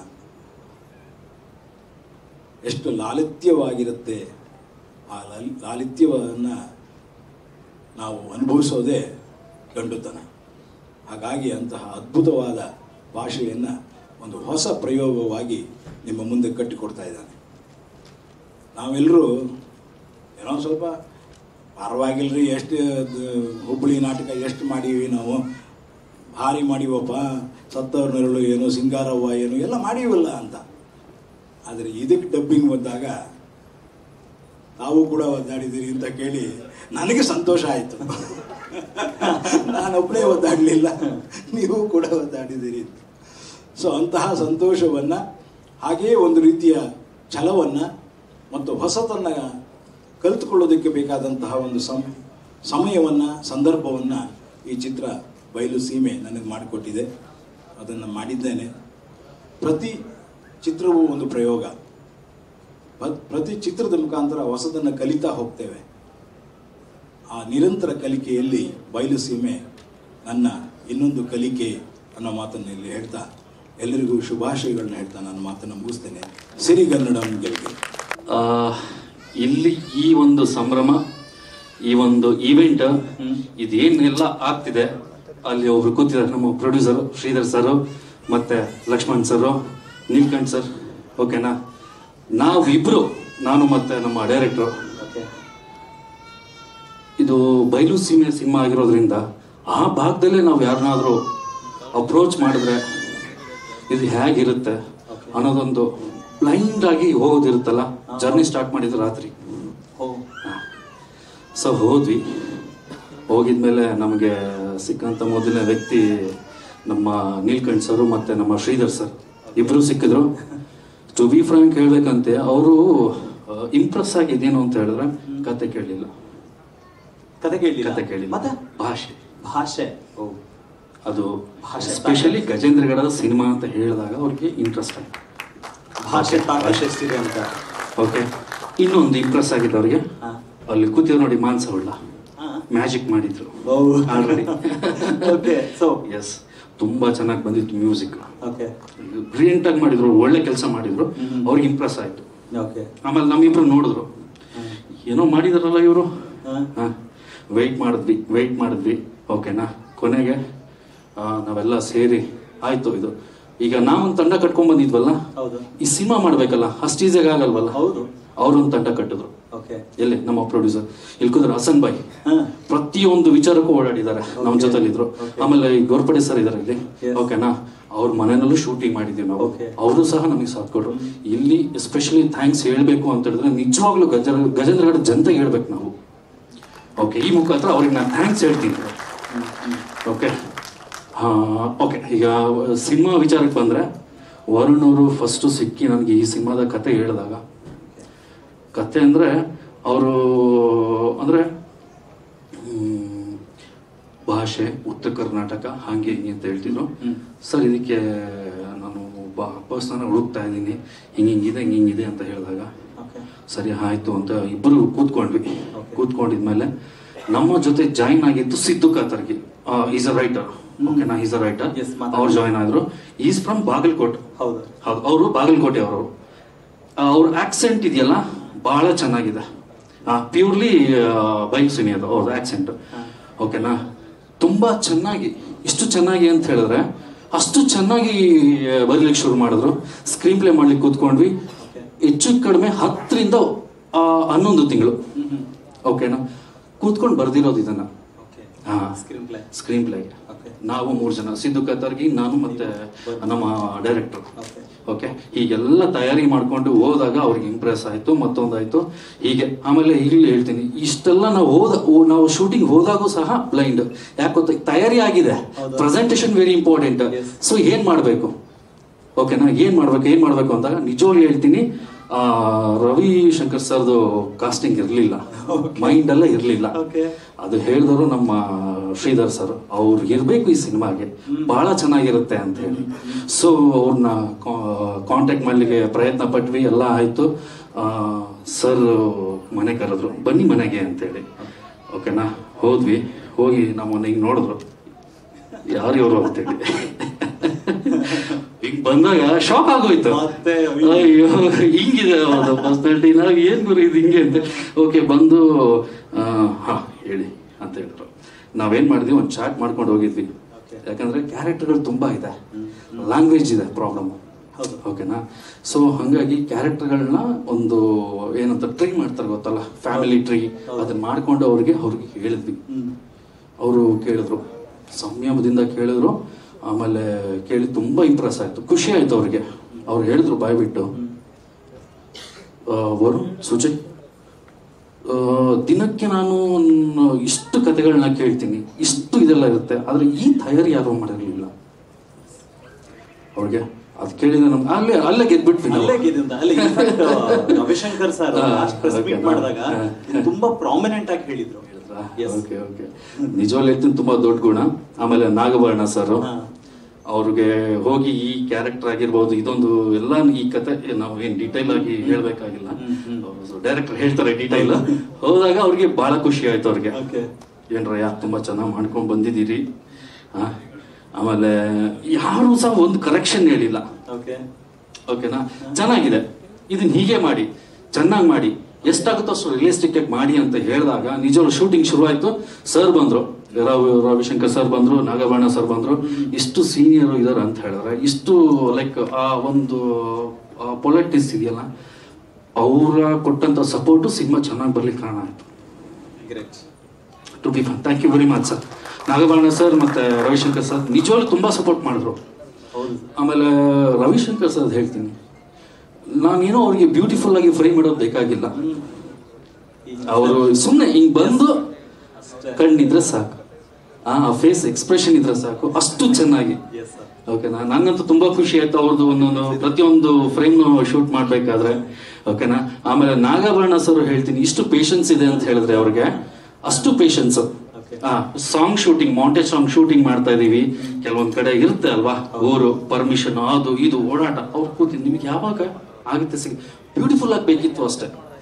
S7: ಎಷ್ಟು ಲಾಲಿತ್ಯವಾಗಿರುತ್ತೆ. ಆ ಲಾಲಿ ಲಾಲಿತ್ಯವನ್ನು ನಾವು ಅನುಭವಿಸೋದೇ ಗಂಡುತನ. ಹಾಗಾಗಿ ಅಂತಹ ಅದ್ಭುತವಾದ ಭಾಷೆಯನ್ನು ಒಂದು ಹೊಸ ಪ್ರಯೋಗವಾಗಿ ನಿಮ್ಮ ಮುಂದೆ ಕಟ್ಟಿಕೊಡ್ತಾ ಇದ್ದಾನೆ. ನಾವೆಲ್ಲರೂ ಏನೋ ಸ್ವಲ್ಪ ಪರವಾಗಿಲ್ಲರಿ, ಎಷ್ಟು ಹುಬ್ಬಳ್ಳಿ ನಾಟಕ ಎಷ್ಟು ಮಾಡೀವಿ ನಾವು, ಭಾರಿ ಮಾಡೀವಪ್ಪ, ಸತ್ತವ್ರ ನೆರಳು ಏನು, ಸಿಂಗಾರವ್ವ ಏನು ಎಲ್ಲ ಮಾಡೀವಲ್ಲ ಅಂತ. ಆದರೆ ಇದಕ್ಕೆ ಡಬ್ಬಿಂಗ್ ಬಂದಾಗ ತಾವು ಕೂಡ ಒದ್ದಾಡಿದ್ದೀರಿ ಅಂತ ಕೇಳಿ ನನಗೆ ಸಂತೋಷ ಆಯಿತು. ನಾನೊಬ್ಬಳೇ ಒದ್ದಾಡಲಿಲ್ಲ, ನೀವು ಕೂಡ ಒದ್ದಾಡಿದ್ದೀರಿ. ಸೊ ಅಂತಹ ಸಂತೋಷವನ್ನು, ಹಾಗೆಯೇ ಒಂದು ರೀತಿಯ ಛಲವನ್ನು ಮತ್ತು ಹೊಸತನ್ನು ಕಲಿತುಕೊಳ್ಳೋದಕ್ಕೆ ಬೇಕಾದಂತಹ ಒಂದು ಸಮ ಸಮಯವನ್ನು, ಸಂದರ್ಭವನ್ನು ಈ ಚಿತ್ರ ಬಯಲು ಸೀಮೆ ನನಗೆ ಮಾಡಿಕೊಟ್ಟಿದೆ. ಅದನ್ನು ಮಾಡಿದ್ದೇನೆ. ಪ್ರತಿ ಚಿತ್ರವೂ ಒಂದು ಪ್ರಯೋಗ. ಪ್ರತಿ ಚಿತ್ರದ ಮುಖಾಂತರ ಹೊಸದನ್ನು ಕಲಿತಾ ಹೋಗ್ತೇವೆ. ಆ ನಿರಂತರ ಕಲಿಕೆಯಲ್ಲಿ ಬಯಲು ಸೀಮೆ ನನ್ನ ಇನ್ನೊಂದು ಕಲಿಕೆ ಅನ್ನೋ ಮಾತನ್ನು ಇಲ್ಲಿ ಹೇಳ್ತಾ, ಎಲ್ಲರಿಗೂ ಶುಭಾಶಯಗಳನ್ನ ಹೇಳ್ತಾ ನನ್ನ ಮಾತನ್ನು ಮುಗಿಸ್ತೇನೆ. ಸಿರಿಗನ್ನಡಂ ಗೆಲ್ಗೆ.
S8: ಇಲ್ಲಿ ಈ ಒಂದು ಸಂಭ್ರಮ, ಈ ಒಂದು ಈವೆಂಟ್, ಇದೇನೆಲ್ಲ ಆಗ್ತಿದೆ, ಅಲ್ಲಿ ಒಬ್ರು ಕೂತಿದ್ದಾರೆ ನಮ್ಮ ಪ್ರೊಡ್ಯೂಸರು ಶ್ರೀಧರ್ ಸರ್, ಮತ್ತೆ ಲಕ್ಷ್ಮಣ್ ಸರ್, ನೀಲ್ಕಂಠ್ ಸರ್. ಓಕೆನಾ, ನಾವು ಇಬ್ರು, ನಾನು ಮತ್ತೆ ನಮ್ಮ ಡೈರೆಕ್ಟ್ರು, ಇದು ಬಯಲು ಸೀಮೆ ಸಿನಿಮಾ ಆಗಿರೋದ್ರಿಂದ ಆ ಭಾಗದಲ್ಲೇ ನಾವು ಯಾರನ್ನಾದ್ರೂ ಅಪ್ರೋಚ್ ಮಾಡಿದ್ರೆ ಇದು ಹೇಗಿರುತ್ತೆ ಅನ್ನೋದೊಂದು ಬ್ಲೈಂಡ್ ಆಗಿ ಹೋಗೋದಿರುತ್ತಲ್ಲ. ಜರ್ನಿ ಸ್ಟಾರ್ಟ್ ಮಾಡಿದ್ರು ರಾತ್ರಿ. ಸೊ ಹೋದ್ವಿ. ಹೋಗಿದ್ಮೇಲೆ ನಮಗೆ ಸಿಕ್ಕಂತ ಮೊದಲನೇ ವ್ಯಕ್ತಿ ನಮ್ಮ ನೀಲ್ಕಂಠ್ ಸರ್ ಮತ್ತೆ ನಮ್ಮ ಶ್ರೀಧರ್ ಸರ್ ಇಬ್ರು ಸಿಕ್ಕಿದ್ರು. ಟು ಬಿ ಫ್ರಾಂಕ್ ಹೇಳ್ಬೇಕಂತೆ, ಅವರು ಇಂಪ್ರೆಸ್ ಆಗಿದ್ದೇನು ಅಂತ ಹೇಳಿದ್ರೆ ಕತೆ ಕೇಳಲಿಲ್ಲ.
S2: ಕತೆ ಕೇಳಲಿಲ್ಲ
S8: ಕತೆ ಕೇಳಿಲ್ಲ
S2: ಮತ್ತೆ
S8: ಭಾಷೆ
S2: ಭಾಷೆ
S8: ಅದು ಸ್ಪೆಷಲಿ ಗಜೇಂದ್ರಗಡದ ಸಿನಿಮಾ ಅಂತ ಹೇಳಿದಾಗ ಅವ್ರಿಗೆ ಇಂಟ್ರೆಸ್ಟ್ ಆಯ್ತು.
S2: ಭಾಷೆ ಭಾಷೆ ಎಷ್ಟಿದೆ ಅಂತ.
S8: ಓಕೆ, ಇನ್ನೊಂದು ಇಂಪ್ರೆಸ್ ಆಗಿದ್ದು ಅವ್ರಿಗೆ, ಅಲ್ಲಿ ಕೂತಿದ್ರು ನೋಡಿ ಮಾನ್ಸ ಉಳ್ಳ ಮ್ಯಾಜಿಕ್ ಮಾಡಿದ್ರು ಆಲ್ರೆಡಿ. ಎಸ್, ತುಂಬಾ ಚೆನ್ನಾಗಿ ಬಂದಿತ್ತು ಮ್ಯೂಸಿಕ್, ಬ್ರಿಲಿಯಂಟ್ ಆಗಿ ಮಾಡಿದ್ರು, ಒಳ್ಳೆ ಕೆಲಸ ಮಾಡಿದ್ರು. ಅವ್ರಿಗೆ ಇಂಪ್ರೆಸ್ ಆಯ್ತು. ಆಮೇಲೆ ನಮ್ಮಿಬ್ರು ನೋಡಿದ್ರು, ಏನೋ ಮಾಡಿದಾರಲ್ಲ ಇವರು. ವೆಯ್ಟ್ ಮಾಡಿದ್ವಿ ವೆಯ್ಟ್ ಮಾಡಿದ್ವಿ ಓಕೆನಾ. ಕೊನೆಗೆ ನಾವೆಲ್ಲ ಸೇರಿ ಆಯ್ತು, ಇದು ಈಗ ನಾವೊಂದು ತಂಡ ಕಟ್ಕೊಂಡ್ ಬಂದಿದ್ವಲ್ಲ, ಈ ಸಿನಿಮಾ ಮಾಡ್ಬೇಕಲ್ಲ, ಅಷ್ಟು ಈಸಿಯಾಗಿ ಆಗಲ್ವಲ್ಲ. ಅವ್ರೊಂದು ತಂಡ ಕಟ್ಟಿದ್ರು. ಎಲ್ಲಿ ನಮ್ಮ ಪ್ರೊಡ್ಯೂಸರ್ ಇಲ್ಲಿ ಕೂದ್ರು ಹಸನ್ ಬಾಯ್, ಪ್ರತಿಯೊಂದು ವಿಚಾರಕ್ಕೂ ಓಡಾಡಿದ್ದಾರೆ, ನಮ್ಮ ಜೊತೆಲಿದ್ರು. ಆಮೇಲೆ ಈ ಗೋರ್ಪಡೆ ಸರ್ ಇದಾರೆ ಇಲ್ಲಿ, ಓಕೆನಾ. ಅವ್ರ ಮನೆಯಲ್ಲೂ ಶೂಟಿಂಗ್ ಮಾಡಿದ್ವಿ ನಾವು, ಅವರು ಸಹ ನಮಗೆ ಸಾಥ್ ಕೊಟ್ರು. ಇಲ್ಲಿ ಎಸ್ಪೆಷಲಿ ಥ್ಯಾಂಕ್ಸ್ ಹೇಳ್ಬೇಕು ಅಂತ ಹೇಳಿದ್ರೆ ನಿಜವಾಗ್ಲೂ ಗಜ ಗಜೇಂದ್ರಗಡ ಜನತೆಗೆ ಹೇಳ್ಬೇಕು ನಾವು. ಓಕೆ, ಈ ಮುಖಾಂತರ ಅವ್ರಿಗೆ ನಾನು ಥ್ಯಾಂಕ್ಸ್ ಹೇಳ್ತೀನಿ. ಓಕೆ ಹಾ ಓಕೆ, ಈಗ ಸಿನಿಮಾ ವಿಚಾರಕ್ಕೆ ಬಂದ್ರೆ, ವರುಣ್ ಅವರು ಫಸ್ಟ್ ಸಿಕ್ಕಿ ನನಗೆ ಈ ಸಿನಿಮಾದ ಕತೆ ಹೇಳಿದಾಗ, ಕತೆ ಅಂದ್ರೆ ಅವರು ಅಂದ್ರೆ ಭಾಷೆ ಉತ್ತರ ಕರ್ನಾಟಕ ಹಾಗೆ ಹಿಂಗೆ ಅಂತ ಹೇಳ್ತಿದ್ರು. ಸರ್ ಇದಕ್ಕೆ ನಾನು ಒಬ್ಬ ಪರ್ಸನ್ ಹುಡುಕ್ತಾ ಇದ್ದೀನಿ, ಹಿಂಗೆ ಹಿಂಗಿದೆ ಹಿಂಗೆ ಹಿಂಗಿದೆ ಅಂತ ಹೇಳಿದಾಗ ಸರಿ ಆಯ್ತು ಅಂತ ಇಬ್ಬರು ಕೂತ್ಕೊಂಡ್ವಿ. ಕೂತ್ಕೊಂಡಿದ್ಮೇಲೆ ನಮ್ಮ ಜೊತೆ ಜಾಯಿನ್ ಆಗಿತ್ತು Siddu Katargi, is a writer. ಓಕೆನಾ, ಈಸ್ ಅ ರೈಟರ್. ಅವ್ರು ಜಾಯಿನ್ ಆದ್ರು. Is from Bagalkot. ಹೌದು ಹೌದು, ಅವರು ಬಾಗಲಕೋಟೆ ಅವರು. ಅವ್ರ ಆಕ್ಸೆಂಟ್ ಇದೆಯಲ್ಲ ಬಹಳ ಚೆನ್ನಾಗಿದೆ. ಪ್ಯೂರ್ಲಿ ಬಯಲ್ಸಿನಿ ಅದು ಅವ್ರದ್ದು ಆಕ್ಸೆಂಟ್. ಓಕೆನಾ, ತುಂಬಾ ಚೆನ್ನಾಗಿ, ಇಷ್ಟು ಚೆನ್ನಾಗಿ ಅಂತ ಹೇಳಿದ್ರೆ ಅಷ್ಟು ಚೆನ್ನಾಗಿ ಬರೀಲಿಕ್ಕೆ ಶುರು ಮಾಡಿದ್ರು. ಸ್ಕ್ರೀನ್ ಪ್ಲೇ ಮಾಡ್ಲಿಕ್ಕೆ ಕೂತ್ಕೊಂಡ್ವಿ. ಹೆಚ್ಚು ಕಡಿಮೆ ಹತ್ತರಿಂದ ಹನ್ನೊಂದು ತಿಂಗಳು ಓಕೆನಾ ಕೂತ್ಕೊಂಡು ಬರ್ದಿರೋದು ಇದನ್ನ. ಸ್ಕ್ರೀನ್ ಪ್ಲೇ ನಾವು ಮೂರು ಜನ, ಸಿದ್ದು ಕತ್ತರ್ಗಿ, ನಾನು ಮತ್ತೆ ನಮ್ಮ ಡೈರೆಕ್ಟರ್. ಓಕೆ, ಹೀಗೆಲ್ಲ ತಯಾರಿ ಮಾಡ್ಕೊಂಡು ಹೋದಾಗ ಅವ್ರಿಗೆ ಇಂಪ್ರೆಸ್ ಆಯ್ತು, ಮತ್ತೊಂದಾಯ್ತು ಹೀಗೆ. ಆಮೇಲೆ ಇಲ್ಲಿ ಹೇಳ್ತೀನಿ, ಇಷ್ಟೆಲ್ಲ ನಾವು ಹೋದ ನಾವು ಶೂಟಿಂಗ್ ಹೋದಾಗೂ ಸಹ ಬ್ಲೈಂಡ್. ಯಾಕೆ ಗೊತ್ತಾ, ತಯಾರಿ ಆಗಿದೆ, ಪ್ರೆಸೆಂಟೇಶನ್ ವೆರಿ ಇಂಪಾರ್ಟೆಂಟ್. ಸೊ ಏನ್ ಮಾಡ್ಬೇಕು, ಓಕೆನಾ, ಏನ್ ಮಾಡ್ಬೇಕು ಏನ್ ಮಾಡ್ಬೇಕು ಅಂದಾಗ ನಿಜವಾಗ್ಲೂ ಹೇಳ್ತೀನಿ, ಆ ರವಿ ಶಂಕರ್ ಸರ್ದು ಕಾಸ್ಟಿಂಗ್ ಇರ್ಲಿಲ್ಲ, ಮೈಂಡ್ ಎಲ್ಲ ಇರ್ಲಿಲ್ಲ. ಅದು ಹೇಳಿದವರು ನಮ್ಮ ಶ್ರೀಧರ್ ಸರ್, ಅವ್ರು ಇರ್ಬೇಕು ಈ ಸಿನಿಮಾಗೆ, ಬಹಳ ಚೆನ್ನಾಗಿರುತ್ತೆ ಅಂತ ಹೇಳಿ. ಸೊ ಅವ್ರನ್ನ ಕಾಂಟ್ಯಾಕ್ಟ್ ಮಾಡ್ಲಿಕ್ಕೆ ಪ್ರಯತ್ನ ಪಟ್ವಿ, ಎಲ್ಲ ಆಯ್ತು. ಸರ್ ಮನೆ ಕರೆದ್ರು, ಬನ್ನಿ ಮನೆಗೆ ಅಂತೇಳಿ. ಓಕೆನಾ, ಹೋದ್ವಿ. ಹೋಗಿ ನಮ್ಮನ್ನ ಹಿಂಗ್ ನೋಡಿದ್ರು, ಯಾರು ಇವರು ಅಂತೇಳಿ. ಹಿಂಗ್ ಬಂದಾಗ ಶಾಕ್ ಆಗೋಯ್ತು. ಅಯ್ಯೋ ಹಿಂಗಿದೆ ಅವ್ರದ್ದು ಪರ್ಸನಾಲಿಟಿ, ನಾವ್ ಏನ್ ಗುರು ಇದು ಹಿಂಗೆ ಅಂತ. ಓಕೆ, ಬಂದು ಹಾ ಹೇಳಿ ಅಂತ ಹೇಳಿದ್ರು. ನಾವೇನ್ ಮಾಡಿದ್ವಿ, ಒಂದು ಚಾಟ್ ಮಾಡ್ಕೊಂಡು ಹೋಗಿದ್ವಿ. ಯಾಕಂದ್ರೆ ಕ್ಯಾರೆಕ್ಟರ್ಗಳು ತುಂಬಾ ಇದೆ, ಲ್ಯಾಂಗ್ವೇಜ್ ಇದೆ ಪ್ರಾಬ್ಲಮ್. ಓಕೆನಾ, ಸೊ ಹಂಗಾಗಿ ಕ್ಯಾರೆಕ್ಟರ್ಗಳನ್ನ ಒಂದು ಏನಂತ ಟ್ರೈ ಮಾಡ್ತಾರೆ ಗೊತ್ತಲ್ಲ, ಫ್ಯಾಮಿಲಿ ಟ್ರೀ, ಅದನ್ನ ಮಾಡ್ಕೊಂಡು ಅವ್ರಿಗೆ ಅವ್ರಿಗೆ ಹೇಳಿದ್ವಿ. ಅವರು ಕೇಳಿದ್ರು, ಸಂಯಮದಿಂದ ಕೇಳಿದ್ರು. ಆಮೇಲೆ ಕೇಳಿ ತುಂಬಾ ಇಂಪ್ರೆಸ್ ಆಯ್ತು, ಖುಷಿ ಆಯ್ತು ಅವ್ರಿಗೆ. ಅವ್ರು ಹೇಳಿದ್ರು ಬಾಯ್ ಬಿಟ್ಟು, ವರುಣ್, ಸುಜಯ್, ದಿನಕ್ಕೆ ನಾನು ಇಷ್ಟು ಕಥೆಗಳನ್ನ ಕೇಳ್ತೀನಿ, ಇಷ್ಟು ಇದೆಲ್ಲ ಇರುತ್ತೆ, ಆದ್ರೆ ಈ ತಯಾರಿ ಯಾರು ಮಾಡಿರ್ಲಿಲ್ಲ ಅವ್ರಿಗೆ. ಅದ್ ಕೇಳಿದ್ರೆ ನಮ್ಗೆ ಅಲ್ಲೇ ಅಲ್ಲೇ ಗೆದ್ಬಿಟ್ವಿ.
S2: ರವಿಶಂಕರ್ ಸರ್ ಮಾಡಿದಾಗ ತುಂಬಾ ಪ್ರಾಮಿನೆಂಟ್ ಆಗಿ ಹೇಳಿದ್ರು.
S8: ಓಕೆ ಓಕೆ ನಿಜವಾಗ್ಲೂ ಹೇಳ್ತೀನಿ, ತುಂಬಾ ದೊಡ್ಡ ಗುಣ. ಆಮೇಲೆ ನಾಗಭರಣ ಸರ್, ಅವ್ರಿಗೆ ಹೋಗಿ ಈ ಕ್ಯಾರೆಕ್ಟರ್ ಆಗಿರ್ಬೋದು, ಇದೊಂದು ಎಲ್ಲ ಈ ಕತೆ ನಾವು ಏನ್ ಡೀಟೇಲ್ ಆಗಿ ಹೇಳ್ಬೇಕಾಗಿಲ್ಲ, ಡೈರೆಕ್ಟರ್ ಹೇಳ್ತಾರೆ ಡೀಟೇಲ್. ಹೋದಾಗ ಅವ್ರಿಗೆ ಬಹಳ ಖುಷಿ ಆಯ್ತು. ಅವ್ರಿಗೆ ಏನ್ರಯ್ಯ ತುಂಬಾ ಚೆನ್ನಾಗಿ ಮಾಡ್ಕೊಂಡ್ ಬಂದಿದ್ದೀರಿ. ಆಮೇಲೆ ಯಾರು ಸಹ ಒಂದು ಕರೆಕ್ಷನ್ ಹೇಳಿಲ್ಲ. ಓಕೆನಾ, ಚೆನ್ನಾಗಿದೆ, ಇದನ್ನ ಹೀಗೆ ಮಾಡಿ, ಚೆನ್ನಾಗಿ ಮಾಡಿ, ಎಷ್ಟಾಗುತ್ತೋ ಅಷ್ಟು ರಿಯಲಿಸ್ಟಿಕ್ ಆಗಿ ಮಾಡಿ ಅಂತ ಹೇಳಿದಾಗ ನಿಜವಾಗ್ಲೂ ಶೂಟಿಂಗ್ ಶುರು ಆಯ್ತು. ಸರ್ ಬಂದ್ರು, ರವಿ ರವಿಶಂಕರ್ ಸರ್ ಬಂದ್ರು, ನಾಗಭರಣ ಸರ್ ಬಂದ್ರು. ಇಷ್ಟು ಸೀನಿಯರ್ ಇದಾರೆ ಅಂತ ಹೇಳಿದ್ರೆ, ಇಷ್ಟು ಲೈಕ್ ಆ ಒಂದು ಪೊಲೈಟ್ನೆಸ್ ಇದೆಯಲ್ಲ, ಅವರ ಕೊಟ್ಟಂತ ಸಪೋರ್ಟು ಸಿನಿಮಾ ಚೆನ್ನಾಗಿ ಬರ್ಲಿಕ್ಕೆ ಕಾರಣ ಆಯ್ತು. To be fun, thank you very much sir. Nagabharana sir ಮತ್ತೆ ರವಿಶಂಕರ್ ಸರ್ ನಿಜವಾಗ್ಲೂ ತುಂಬಾ ಸಪೋರ್ಟ್ ಮಾಡಿದ್ರು. ಆಮೇಲೆ ರವಿಶಂಕರ್ ಸರ್ ಹೇಳ್ತೀನಿ, ನಾನೇನೋ ಅವ್ರಿಗೆ ಬ್ಯೂಟಿಫುಲ್ ಆಗಿ ಫ್ರೈ ಮಾಡೋದು ಬೇಕಾಗಿಲ್ಲ. ಅವರು ಸುಮ್ಮನೆ ಹಿಂಗ್ ಬಂದು ಕಣ್ಣಿದ್ರೆ ಸಾಕು, ಆ ಫೇಸ್ ಎಕ್ಸ್ಪ್ರೆಷನ್ ಇದ್ರೆ ಸಾಕು, ಅಷ್ಟು ಚೆನ್ನಾಗಿ. ಓಕೆನಾ, ನಂಗಂತೂ ತುಂಬಾ ಖುಷಿ ಆಯ್ತು ಅವ್ರದ್ದು ಒಂದೊಂದು ಪ್ರತಿಯೊಂದು ಫ್ರೇಮ್ ಶೂಟ್ ಮಾಡ್ಬೇಕಾದ್ರೆ. ಓಕೆನಾ, ಆಮೇಲೆ ನಾಗಭರಣ ಸರ್ ಹೇಳ್ತೀನಿ, ಇಷ್ಟು ಪೇಷನ್ಸ್ ಇದೆ ಅಂತ ಹೇಳಿದ್ರೆ ಅವ್ರಿಗೆ, ಅಷ್ಟು ಪೇಷನ್ಸ್. ಆ song shooting, montage song shooting ಮಾಡ್ತಾ ಇದೀವಿ, ಕೆಲವೊಂದ್ ಕಡೆ ಇರುತ್ತೆ ಅಲ್ವಾ, ಊರು ಪರ್ಮಿಷನ್, ಅದು ಇದು ಓಡಾಟ. ಅವ್ರು ಕೂತಿ ನಿಮ್ಗೆ ಯಾವಾಗ ಆಗುತ್ತೆ ಸಿಗ, ಬ್ಯೂಟಿಫುಲ್ ಆಗಿ ಬೇಕಿತ್ತು ಅಷ್ಟೇ.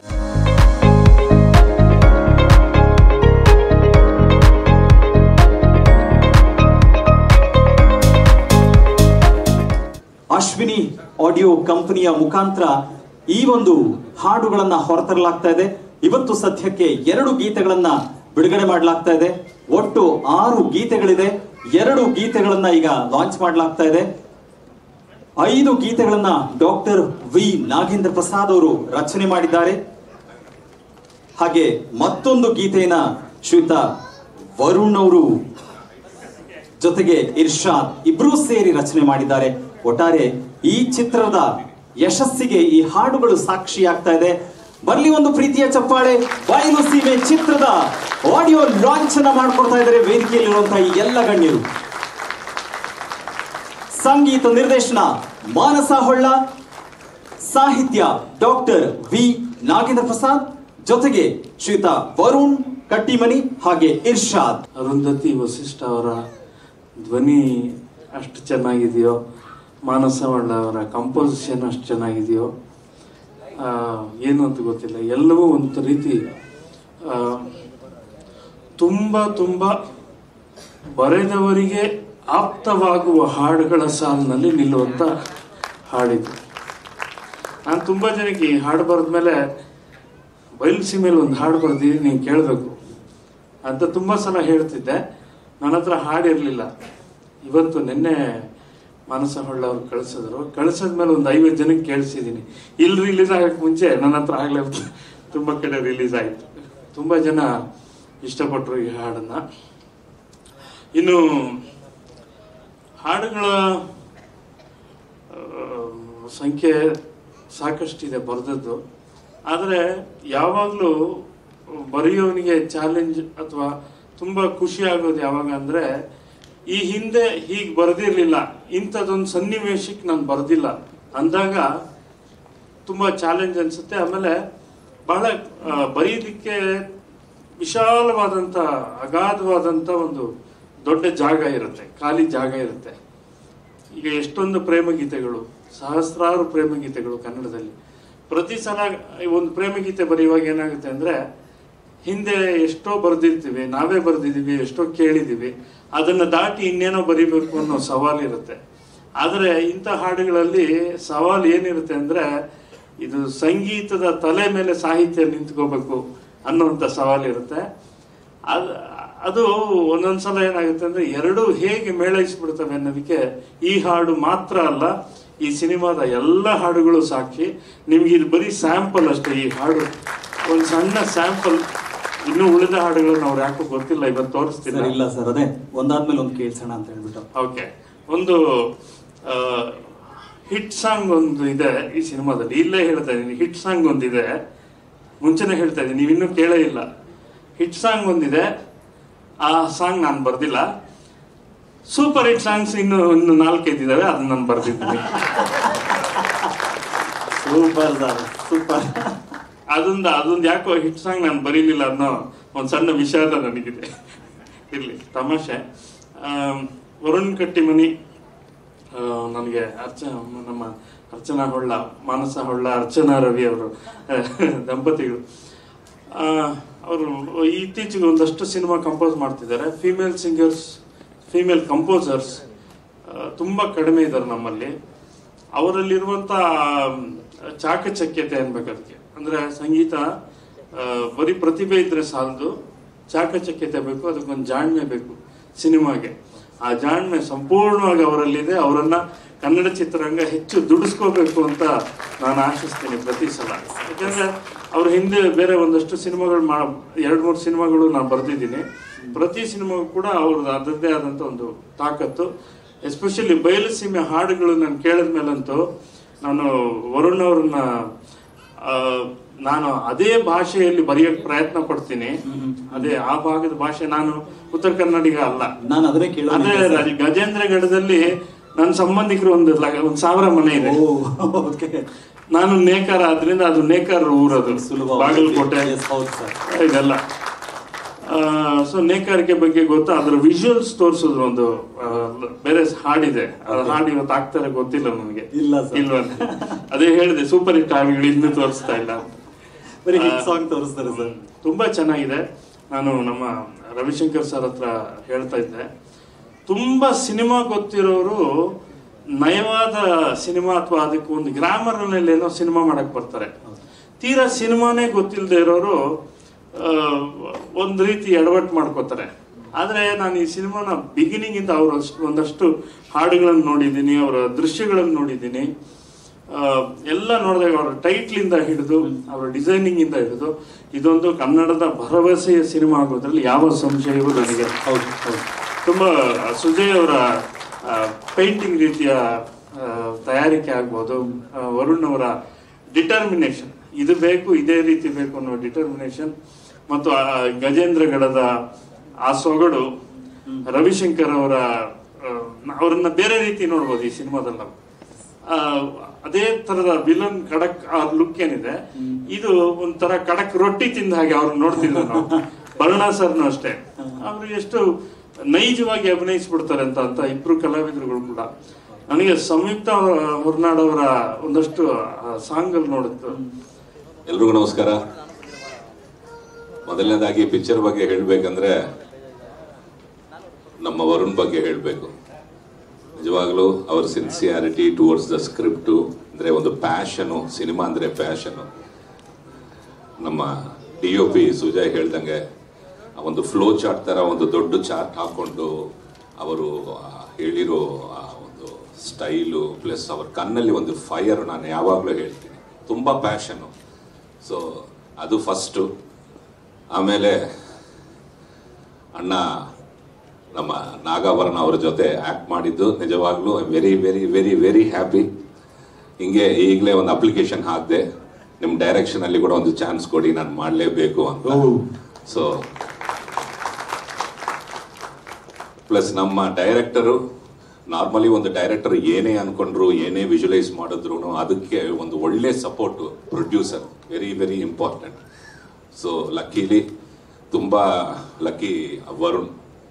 S2: ಅಶ್ವಿನಿ ಆಡಿಯೋ ಕಂಪನಿಯ ಮುಖಾಂತರ ಈ ಒಂದು ಹಾಡುಗಳನ್ನ ಹೊರತರಲಾಗ್ತಾ ಇದೆ. ಇವತ್ತು ಸದ್ಯಕ್ಕೆ ಎರಡು ಗೀತೆಗಳನ್ನ ಬಿಡುಗಡೆ ಮಾಡಲಾಗ್ತಾ ಇದೆ. ಒಟ್ಟು ಆರು ಗೀತೆಗಳಿದೆ. ಎರಡು ಗೀತೆಗಳನ್ನ ಈಗ ಲಾಂಚ್ ಮಾಡಲಾಗ್ತಾ ಇದೆ. ಐದು ಗೀತೆಗಳನ್ನ ಡಾಕ್ಟರ್ ವಿ ನಾಗೇಂದ್ರ ಪ್ರಸಾದ್ ಅವರು ರಚನೆ ಮಾಡಿದ್ದಾರೆ. ಹಾಗೆ ಮತ್ತೊಂದು ಗೀತೆಯನ್ನ ಶ್ರೀಯುತ ವರುಣ್ ಅವರು ಜೊತೆಗೆ ಇರ್ಷಾದ್ ಇಬ್ರು ಸೇರಿ ರಚನೆ ಮಾಡಿದ್ದಾರೆ. ಒಟ್ಟಾರೆ ಈ ಚಿತ್ರದ ಯಶಸ್ಸಿಗೆ ಈ ಹಾಡುಗಳು ಸಾಕ್ಷಿಯಾಗ್ತಾ ಇದೆ. ಬರ್ಲಿ ಒಂದು ಪ್ರೀತಿಯ ಚಪ್ಪಾಳೆ. ಬಯಲು ಸೀಮೆ ಚಿತ್ರದ ಆಡಿಯೋ ಲಾಂಚ್ ಅನ್ನ ಮಾಡ್ಕೊಡ್ತಾ ಇದ್ದಾರೆ ವೇದಿಕೆಯಲ್ಲಿರುವಂತಹ ಈ ಎಲ್ಲ ಗಣ್ಯರು. ಸಂಗೀತ ನಿರ್ದೇಶನ ಮಾನಸ ಹೊಳ್ಳ, ಸಾಹಿತ್ಯ ಡಾಕ್ಟರ್ ವಿ ನಾಗೇಂದ್ರ ಪ್ರಸಾದ್, ಜೊತೆಗೆ ಶ್ರೀಯುತ ವರುಣ್ ಕಟ್ಟಿಮನಿ ಹಾಗೆ ಇರ್ಷಾದ್.
S3: ಅರುಂಧತಿ ವಸಿಷ್ಠ ಅವರ ಧ್ವನಿ ಅಷ್ಟು ಚೆನ್ನಾಗಿದೆಯೋ, ಮಾನಸ ಹೊಳ್ಳ ಅವರ ಕಂಪೋಸಿಷನ್ ಅಷ್ಟು ಚೆನ್ನಾಗಿದೆಯೋ ಏನು ಅಂತ ಗೊತ್ತಿಲ್ಲ. ಎಲ್ಲವೂ ಒಂದು ರೀತಿ ತುಂಬ ತುಂಬ ಬರೆದವರಿಗೆ ಆಪ್ತವಾಗುವ ಹಾಡುಗಳ ಸಾಲಿನಲ್ಲಿ ನಿಲ್ಲುವಂಥ ಹಾಡಿದು. ನಾನು ತುಂಬ ಜನಕ್ಕೆ ಈ ಹಾಡು ಬರೆದ್ಮೇಲೆ ಬಯಲು ಮೇಲೆ ಒಂದು ಹಾಡು ಬರ್ದಿದ್ದೀನಿ ನೀನು ಕೇಳಬೇಕು ಅಂತ ತುಂಬ ಸಲ ಹೇಳ್ತಿದ್ದೆ. ನನ್ನ ಹತ್ರ ಹಾಡಿರಲಿಲ್ಲ. ಇವತ್ತು ನಿನ್ನೆ ಮಾನಸ ಹೊಳ್ಳ ಅವ್ರು ಕಳಿಸಿದ್ರು. ಕಳಿಸಿದ್ಮೇಲೆ ಒಂದು ಐವತ್ತು ಜನಕ್ಕೆ ಕೇಳಿಸಿದ್ದೀನಿ. ಇಲ್ಲಿ ರಿಲೀಸ್ ಆಗಕ್ಕೆ ಮುಂಚೆ ನನ್ನ ಹತ್ರ ಆಗಲೇ ತುಂಬ ಕಡೆ ರಿಲೀಸ್ ಆಯಿತು. ತುಂಬ ಜನ ಇಷ್ಟಪಟ್ಟರು ಈ ಹಾಡನ್ನು. ಇನ್ನು ಹಾಡುಗಳ ಸಂಖ್ಯೆ ಸಾಕಷ್ಟಿದೆ ಬರೆದದ್ದು. ಆದರೆ ಯಾವಾಗಲೂ ಬರೆಯೋನಿಗೆ ಚಾಲೆಂಜ್ ಅಥವಾ ತುಂಬ ಖುಷಿ ಆಗೋದು ಯಾವಾಗ ಅಂದರೆ, ಈ ಹಿಂದೆ ಹೀಗೆ ಬರೆದಿರಲಿಲ್ಲ, ಇಂಥದ್ದೊಂದು ಸನ್ನಿವೇಶಕ್ಕೆ ನಾನು ಬರೆದಿಲ್ಲ ಅಂದಾಗ ತುಂಬ ಚಾಲೆಂಜ್ ಅನಿಸುತ್ತೆ. ಆಮೇಲೆ ಬಹಳ ಬರೀಲಿಕ್ಕೆ ವಿಶಾಲವಾದಂಥ ಅಗಾಧವಾದಂಥ ಒಂದು ದೊಡ್ಡ ಜಾಗ ಇರುತ್ತೆ, ಖಾಲಿ ಜಾಗ ಇರುತ್ತೆ. ಈಗ ಎಷ್ಟೊಂದು ಪ್ರೇಮಗೀತೆಗಳು, ಸಹಸ್ರಾರು ಪ್ರೇಮಗೀತೆಗಳು ಕನ್ನಡದಲ್ಲಿ. ಪ್ರತಿ ಸಲ ಒಂದು ಪ್ರೇಮಗೀತೆ ಬರೆಯುವಾಗ ಏನಾಗುತ್ತೆ ಅಂದರೆ, ಹಿಂದೆ ಎಷ್ಟೋ ಬರೆದಿರ್ತೀವಿ, ನಾವೇ ಬರೆದಿದ್ದೀವಿ, ಎಷ್ಟೋ ಕೇಳಿದ್ದೀವಿ, ಅದನ್ನು ದಾಟಿ ಇನ್ನೇನೋ ಬರಿಬೇಕು ಅನ್ನೋ ಸವಾಲು ಇರುತ್ತೆ. ಆದರೆ ಇಂಥ ಹಾಡುಗಳಲ್ಲಿ ಸವಾಲು ಏನಿರುತ್ತೆ ಅಂದರೆ, ಇದು ಸಂಗೀತದ ತಲೆ ಮೇಲೆ ಸಾಹಿತ್ಯ ನಿಂತ್ಕೋಬೇಕು ಅನ್ನೋಂಥ ಸವಾಲಿರುತ್ತೆ. ಅದು ಅದು ಒಂದೊಂದ್ಸಲ ಏನಾಗುತ್ತೆ ಅಂದರೆ, ಎರಡು ಹೇಗೆ ಮೇಳೈಸ್ಬಿಡ್ತವೆ ಅನ್ನೋದಕ್ಕೆ ಈ ಹಾಡು ಮಾತ್ರ ಅಲ್ಲ, ಈ ಸಿನಿಮಾದ ಎಲ್ಲ ಹಾಡುಗಳು ಸಾಕ್ಷಿ. ನಿಮ್ಗೆ ಇದು ಬರೀ ಸ್ಯಾಂಪಲ್ ಅಷ್ಟೇ. ಈ ಹಾಡು ಒಂದು ಸಣ್ಣ ಸ್ಯಾಂಪಲ್. ಇನ್ನೂ ಉಳಿದ ಹಾಡುಗಳನ್ನ ಅವ್ರು ಯಾಕೋ ಗೊತ್ತಿಲ್ಲ, ಇವತ್ತು ತೋರಿಸ್ತೀನಿ.
S2: ಇಲ್ಲ ಸರ್, ಅದೇ ಒಂದಾದ್ಮೇಲೆ ಒಂದು ಕೇಳ್ಸೋಣ ಅಂತ ಹೇಳ್ಬಿಟ್ಟು.
S3: ಓಕೆ, ಒಂದು ಹಿಟ್ ಸಾಂಗ್ ಒಂದು ಇದೆ ಈ ಸಿನಿಮಾದಲ್ಲಿ. ಇಲ್ಲೇ ಹೇಳ್ತಾ ಇದ್ದೀನಿ, ಹಿಟ್ ಸಾಂಗ್ ಒಂದಿದೆ. ಮುಂಚೆನೆ ಹೇಳ್ತಾ ಇದ್ದೀನಿ, ನೀವು ಇನ್ನೂ ಕೇಳೇ ಇಲ್ಲ. ಹಿಟ್ ಸಾಂಗ್ ಒಂದಿದೆ, ಆ ಸಾಂಗ್ ನಾನು ಬರ್ದಿಲ್ಲ. ಸೂಪರ್ ಹಿಟ್ ಸಾಂಗ್ಸ್ ಇನ್ನು ಇನ್ನು ನಾಲ್ಕೈದು ಇದಾವೆ, ಅದನ್ನ ನಾನು ಬರ್ದಿದ್ದೀನಿ.
S2: Super sir, super.
S3: ಅದೊಂದು ಅದೊಂದು ಯಾಕೋ ಹಿಟ್ ಸಾಂಗ್ ನಾನು ಬರೀಲಿಲ್ಲ ಅನ್ನೋ ಒಂದು ಸಣ್ಣ ವಿಷಾದ ನನಗಿದೆ. ಇರ್ಲಿ, ತಮಾಷೆ. ವರುಣ್ ಕಟ್ಟಿಮನಿ ನನಗೆ ಅರ್ಚ ನಮ್ಮ ಅರ್ಚನಾ ಹೊಳ್ಳ, ಮಾನಸ ಹೊಳ್ಳ, ಅರ್ಚನಾ ರವಿ ಅವರು ದಂಪತಿಗಳು. ಅವರು ಇತ್ತೀಚೆಗೆ ಒಂದಷ್ಟು ಸಿನಿಮಾ ಕಂಪೋಸ್ ಮಾಡ್ತಿದ್ದಾರೆ. ಫೀಮೇಲ್ ಸಿಂಗರ್ಸ್, ಫೀಮೇಲ್ ಕಂಪೋಸರ್ಸ್ ತುಂಬ ಕಡಿಮೆ ಇದ್ದಾರೆ ನಮ್ಮಲ್ಲಿ. ಅವರಲ್ಲಿರುವಂಥ ಚಾಕಚಕ್ಯತೆ ಅನ್ಬೇಕು ಅದಕ್ಕೆ. ಅಂದರೆ ಸಂಗೀತ ಬರೀ ಪ್ರತಿಭೆ ಇದ್ರೆ ಸಾಲದು, ಚಾಕಚಕ್ಯತೆ ಬೇಕು, ಅದಕ್ಕೊಂದು ಜಾಣ್ಮೆ ಬೇಕು ಸಿನಿಮಾಗೆ. ಆ ಜಾಣ್ಮೆ ಸಂಪೂರ್ಣವಾಗಿ ಅವರಲ್ಲಿದೆ. ಅವರನ್ನ ಕನ್ನಡ ಚಿತ್ರರಂಗ ಹೆಚ್ಚು ದುಡಿಸ್ಕೋಬೇಕು ಅಂತ ನಾನು ಆಶಿಸ್ತೀನಿ ಪ್ರತಿ ಸಲ. ಯಾಕಂದ್ರೆ ಅವ್ರ ಹಿಂದೆ ಬೇರೆ ಒಂದಷ್ಟು ಸಿನಿಮಾಗಳು ಮಾ ಎರಡು ಮೂರು ಸಿನಿಮಾಗಳು ನಾನು ಬರೆದಿದ್ದೀನಿ. ಪ್ರತಿ ಸಿನಿಮಾಗೂ ಕೂಡ ಅವ್ರದ್ದು ಅದರದ್ದೇ ಆದಂಥ ಒಂದು ತಾಕತ್ತು. ಎಸ್ಪೆಷಲಿ ಬಯಲು ಸೀಮೆ ಹಾಡುಗಳು ನಾನು ಕೇಳಿದ ಮೇಲಂತೂ ನಾನು ವರುಣ್ ಅವ್ರನ್ನ ನಾನು ಅದೇ ಭಾಷೆಯಲ್ಲಿ ಬರೆಯೋಕೆ ಪ್ರಯತ್ನ ಪಡ್ತೀನಿ. ಅದೇ ಆ ಭಾಗದ ಭಾಷೆ. ನಾನು ಉತ್ತರ ಕನ್ನಡಿಗ ಅಲ್ಲ,
S2: ನಾನು ಅದನ್ನೇ ಕೇಳ.
S3: ಅದೇ ಗಜೇಂದ್ರಗಢದಲ್ಲಿ ನನ್ನ ಸಂಬಂಧಿಕರು ಒಂದು ಒಂದು ಸಾವಿರ ಮನೆ ಇದೆ. ನಾನು ನೇಕಾರ, ಆದ್ರಿಂದ ಅದು ನೇಕಾರ ಊರದು, ಬಾಗಲಕೋಟೆ ಇದೆಲ್ಲ. ಸೊ ನೇಕಾರಿಕೆ ಬಗ್ಗೆ ಗೊತ್ತಾ, ಅದ್ರ ವಿಜುವಲ್ಸ್ ತೋರಿಸಿದ್ರು. ಒಂದು ಬೇರೆ ಹಾಡಿದೆ, ಅದು ಹಾಡು ಇವತ್ತು ಆಗ್ತಾರೆ ಗೊತ್ತಿಲ್ಲ ನನಗೆ. ಇಲ್ವ ಅದೇ ಹೇಳಿದೆ, ಸೂಪರ್ ಹಿಟ್ ಹಾಡುಗಳು ಇನ್ನೂ ತೋರಿಸ್ತಾ ಇಲ್ಲ,
S2: ಸಾಂಗ್ ತೋರಿಸ್ತಾರೆ ಸರ್.
S3: ತುಂಬಾ ಚೆನ್ನಾಗಿದೆ. ನಾನು ನಮ್ಮ ರವಿಶಂಕರ್ ಸರ್ ಹತ್ರ ಹೇಳ್ತಾ ಇದ್ದೆ, ತುಂಬಾ ಸಿನಿಮಾ ಗೊತ್ತಿರೋರು ನಯವಾದ ಸಿನಿಮಾ ಅಥವಾ ಅದಕ್ಕೆ ಒಂದು ಗ್ರಾಮರ್ ನಲ್ಲಿ ಏನೋ ಸಿನಿಮಾ ಮಾಡಕ್ ಬರ್ತಾರೆ. ತೀರಾ ಸಿನಿಮಾನೇ ಗೊತ್ತಿಲ್ಲದೆ ಇರೋರು ಒಂದ್ ರೀತಿ ಎಡವಟ್ಟು ಮಾಡ್ಕೋತಾರೆ. ಆದ್ರೆ ನಾನು ಈ ಸಿನಿಮಾನ ಬಿಗಿನಿಂಗ್ ಇಂದ ಅವ್ರ ಒಂದಷ್ಟು ಹಾಡುಗಳನ್ನು ನೋಡಿದ್ದೀನಿ, ಅವರ ದೃಶ್ಯಗಳನ್ನು ನೋಡಿದ್ದೀನಿ. ಎಲ್ಲ ನೋಡಿದಾಗ ಅವರ ಟೈಟ್ಲಿಂದ ಹಿಡಿದು ಅವರ ಡಿಸೈನಿಂಗ್ ಇಂದ ಹಿಡಿದು ಇದೊಂದು ಕನ್ನಡದ ಭರವಸೆಯ ಸಿನಿಮಾ ಆಗೋದ್ರಲ್ಲಿ ಯಾವ ಸಂಶಯವೂ ನನಗೆ.
S2: ಹೌದು ಹೌದು.
S3: ತುಂಬಾ ಸುಜಯ್ ಅವರ ಪೇಂಟಿಂಗ್ ರೀತಿಯ ತಯಾರಿಕೆ ಆಗ್ಬೋದು, ವರುಣ್ ಅವರ ಡಿಟರ್ಮಿನೇಷನ್, ಇದು ಬೇಕು ಇದೇ ರೀತಿ ಬೇಕು ಅನ್ನೋ ಡಿಟರ್ಮಿನೇಷನ್, ಮತ್ತು ಗಜೇಂದ್ರಗಢದ ಆ ಸೊಗಡು, ರವಿಶಂಕರ್ ಅವರ ಅವರನ್ನ ಬೇರೆ ರೀತಿ ನೋಡ್ಬೋದು ಈ ಸಿನಿಮಾದಲ್ಲಿ ನಾವು. ಅದೇ ತರದ ವಿಲನ್ ಖಡಕ್ ಆ ಲುಕ್ ಏನಿದೆ, ಇದು ಒಂಥರ ಖಡಕ್ ರೊಟ್ಟಿ ತಿಂದ ಹಾಗೆ ಅವ್ರು ನೋಡ್ತಿದ್ರು ನಾವು. ಭರಣಾ ಸರ್ನು ಅಷ್ಟೇ, ಅವ್ರು ಎಷ್ಟು ನೈಜವಾಗಿ ಅಭಿನಯಿಸ್ಬಿಡ್ತಾರೆ ಅಂತ ಅಂತ ಇಬ್ರು ಕಲಾವಿದರುಗಳು ಕೂಡ. ನನಗೆ ಸಂಯುಕ್ತ ಹೊರನಾಡ್ ಅವರ ಒಂದಷ್ಟು ಸಾಂಗ್ ಅಲ್ಲಿ ನೋಡಿದ್ದು.
S5: ಎಲ್ರಿಗೂ ನಮಸ್ಕಾರ. ಮೊದಲನೇದಾಗಿ ಪಿಕ್ಚರ್ ಬಗ್ಗೆ ಹೇಳ್ಬೇಕಂದ್ರೆ ನಮ್ಮ ವರುಣ್ ಬಗ್ಗೆ ಹೇಳ್ಬೇಕು. ನಿಜವಾಗ್ಲೂ ಅವ್ರ ಸಿನ್ಸಿಯಾರಿಟಿ ಟುವರ್ಡ್ಸ್ ದ ಸ್ಕ್ರಿಪ್ಟು ಅಂದರೆ ಒಂದು ಪ್ಯಾಷನು, ಸಿನಿಮಾ ಅಂದರೆ ಪ್ಯಾಷನು. ನಮ್ಮ ಡಿ ಒ ಪಿ ಸುಜಯ್ ಹೇಳ್ದಂಗೆ ಒಂದು ಫ್ಲೋ ಚಾರ್ಟ್ ಥರ ಒಂದು ದೊಡ್ಡ ಚಾರ್ಟ್ ಹಾಕ್ಕೊಂಡು ಅವರು ಹೇಳಿರೋ ಆ ಒಂದು ಸ್ಟೈಲು ಪ್ಲಸ್ ಅವ್ರ ಕಣ್ಣಲ್ಲಿ ಒಂದು ಫೈರ್, ನಾನು ಯಾವಾಗಲೂ ಹೇಳ್ತೀನಿ ತುಂಬ ಪ್ಯಾಷನು. ಸೊ ಅದು ಫಸ್ಟು. ಆಮೇಲೆ ಅಣ್ಣ ನಮ್ಮ ನಾಗಾಭರಣ ಅವ್ರ ಜೊತೆ ಆ್ಯಕ್ಟ್ ಮಾಡಿದ್ದು ನಿಜವಾಗ್ಲೂ I very very very very happy. ಹಿಂಗೆ ಈಗಲೇ ಒಂದು ಅಪ್ಲಿಕೇಶನ್ ಹಾಕಿದೆ, ನಿಮ್ಮ ಡೈರೆಕ್ಷನಲ್ಲಿ ಕೂಡ ಒಂದು ಚಾನ್ಸ್ ಕೊಡಿ, ನಾನು ಮಾಡಲೇಬೇಕು ಅಂತ. ಸೊ ಪ್ಲಸ್ ನಮ್ಮ ಡೈರೆಕ್ಟರು, ನಾರ್ಮಲಿ ಒಂದು ಡೈರೆಕ್ಟರ್ ಏನೇ ಅನ್ಕೊಂಡ್ರು ಏನೇ ವಿಜುವಲೈಸ್ ಮಾಡಿದ್ರು ಅದಕ್ಕೆ ಒಂದು ಒಳ್ಳೆ support producer, very very important. So luckily ತುಂಬ ಲಕ್ಕಿ ವರುಣ್,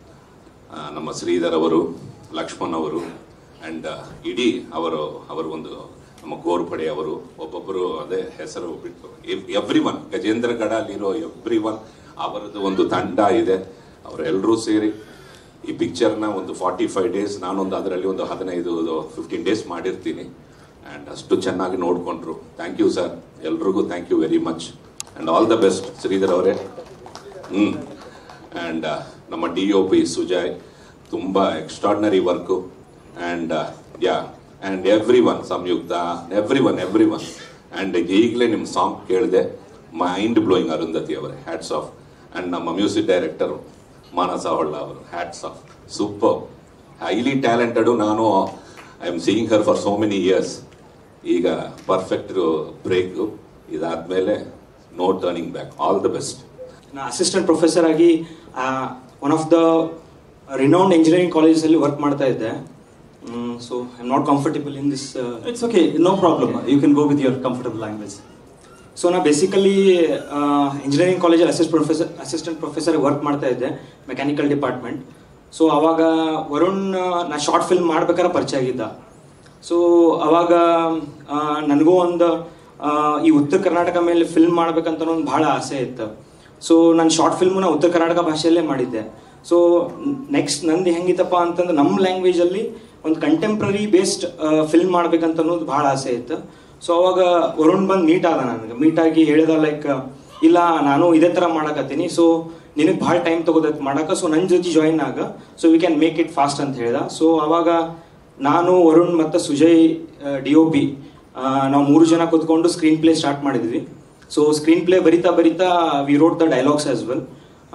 S5: ನಮ್ಮ ಶ್ರೀಧರ್ ಅವರು, ಲಕ್ಷ್ಮಣ್ ಅವರು ಆ್ಯಂಡ್ ಇಡೀ ಅವರು ಅವರು ಒಂದು ನಮ್ಮ ಗೋರ್ಪಡೆ ಅವರು, ಒಬ್ಬೊಬ್ಬರು ಅದೇ ಹೆಸರು ಬಿಟ್ಟು ಎವ್ರಿ ಒನ್, ಗಜೇಂದ್ರಗಢ ಅಲ್ಲಿರೋ ಎವ್ರಿ ಒನ್ ಅವರದ್ದು ಒಂದು ತಂಡ ಇದೆ. ಅವರೆಲ್ಲರೂ ಸೇರಿ ಈ ಪಿಕ್ಚರ್ನ ಒಂದು ಫಾರ್ಟಿ ಫೈವ್ ಡೇಸ್, ನಾನೊಂದು ಅದರಲ್ಲಿ ಒಂದು ಹದಿನೈದು ಫಿಫ್ಟೀನ್ ಡೇಸ್ ಮಾಡಿರ್ತೀನಿ ಆ್ಯಂಡ್ ಅಷ್ಟು ಚೆನ್ನಾಗಿ ನೋಡಿಕೊಂಡ್ರು. ಥ್ಯಾಂಕ್ ಯು ಸರ್, ಎಲ್ರಿಗೂ thank you very much and all the best Sridhar ಅವರೇ. ಹ್ಞೂ ಆ್ಯಂಡ್ ನಮ್ಮ ಡಿ ಒ ಪಿ ಸುಜಯ್, ತುಂಬ extraordinary work and yeah and everyone, Samyuktha, everyone everyone. And ಈಗಲೇ ನಿಮ್ಮ ಸಾಂಗ್ ಕೇಳಿದೆ, ಮೈಂಡ್ ಬ್ಲೋಯಿಂಗ್ ಅರುಂಧತಿ ಅವರೇ, ಹ್ಯಾಟ್ಸ್ ಆಫ್. ಆ್ಯಂಡ್ ನಮ್ಮ ಮ್ಯೂಸಿಕ್ ಡೈರೆಕ್ಟರು ಮಾನಸ ಹೊಳ್ಳ ಅವರು, hats off, super, highly talented. ನಾನು I am seeing her for so many years. ಈಗ perfect break, ಇದಾದಮೇಲೆ no turning back. All the best.
S9: ನಾನು ಅಸಿಸ್ಟೆಂಟ್ ಪ್ರೊಫೆಸರ್ ಆಗಿ one of the renowned engineering ಕಾಲೇಜಲ್ಲಿ work ಮಾಡ್ತಾ ಇದ್ದೆ. So I am not comfortable in this.
S2: It's okay, no problem, you can go with your comfortable language.
S9: So ನಾ basically engineering ಕಾಲೇಜಲ್ಲಿ assist professor assistant professor work ಮಾಡ್ತಾ ಇದ್ದೆ, mechanical department. So ಅವಾಗ ವರುಣ್ ನಾ short film ಮಾಡ್ಬೇಕಾದ್ರೆ ಪರಿಚಯ ಆಗಿದ್ದ. So ಅವಾಗ ನನಗೂ ಒಂದು ಈ ಉತ್ತರ ಕರ್ನಾಟಕ ಮೇಲೆ ಫಿಲ್ಮ್ ಮಾಡ್ಬೇಕಂತ ಒಂದು ಭಾಳ ಆಸೆ ಇತ್ತು. ಸೊ ನಾನು ಶಾರ್ಟ್ ಫಿಲ್ಮ್ನ ಉತ್ತರ ಕರ್ನಾಟಕ ಭಾಷೆಯಲ್ಲೇ ಮಾಡಿದ್ದೆ. ಸೊ ನೆಕ್ಸ್ಟ್ ನಂದು ಹೆಂಗಿತ್ತಪ್ಪ ಅಂತಂದ್ರೆ ನಮ್ಮ ಲ್ಯಾಂಗ್ವೇಜಲ್ಲಿ ಒಂದು ಕಂಟೆಂಪ್ರರಿ ಬೇಸ್ಡ್ ಫಿಲ್ಮ್ ಮಾಡ್ಬೇಕಂತ ಅನ್ನೋದು ಭಾಳ ಆಸೆ ಇತ್ತು. ಸೊ ಅವಾಗ ವರುಣ್ ಬಂದು ಮೀಟ್ ಆದ, ನನಗೆ ಮೀಟ್ ಆಗಿ ಹೇಳಿದ ಲೈಕ್ ಇಲ್ಲ ನಾನು ಇದೇ ಥರ ಮಾಡಕತ್ತೀನಿ, ಸೊ ನಿನಗೆ ಭಾಳ ಟೈಮ್ ತಗೋದಕ್ಕೆ ಮಾಡಕ್ಕೆ, ಸೊ ನನ್ನ ಜೊತೆ ಜಾಯಿನ್ ಆಗ, so we can make it fast ಅಂತ ಹೇಳ್ದ. ಸೊ ಅವಾಗ ನಾನು ವರುಣ್ ಮತ್ತು ಸುಜಯ್ ಡಿ ಒ ಪಿ ನಾವು ಮೂರು ಜನ ಕೂತ್ಕೊಂಡು ಸ್ಕ್ರೀನ್ ಪ್ಲೇ ಸ್ಟಾರ್ಟ್ ಮಾಡಿದ್ವಿ. ಸೊ ಸ್ಕ್ರೀನ್ ಪ್ಲೇ ಬರಿತಾ ಬರಿತಾ we wrote the dialogues as well.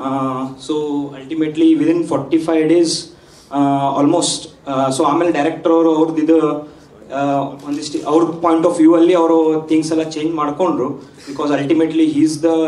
S9: So ultimately within forty five days almost. So ಆಮೇಲೆ ಡೈರೆಕ್ಟರ್ ಅವರು ಅವ್ರದ್ದು ಇದು ಒಂದಿಷ್ಟು ಅವ್ರ ಪಾಯಿಂಟ್ ಆಫ್ ವ್ಯೂ ಅಲ್ಲಿ ಅವರು ಥಿಂಗ್ಸ್ ಎಲ್ಲ ಚೇಂಜ್ ಮಾಡ್ಕೊಂಡ್ರು, because ultimately he is the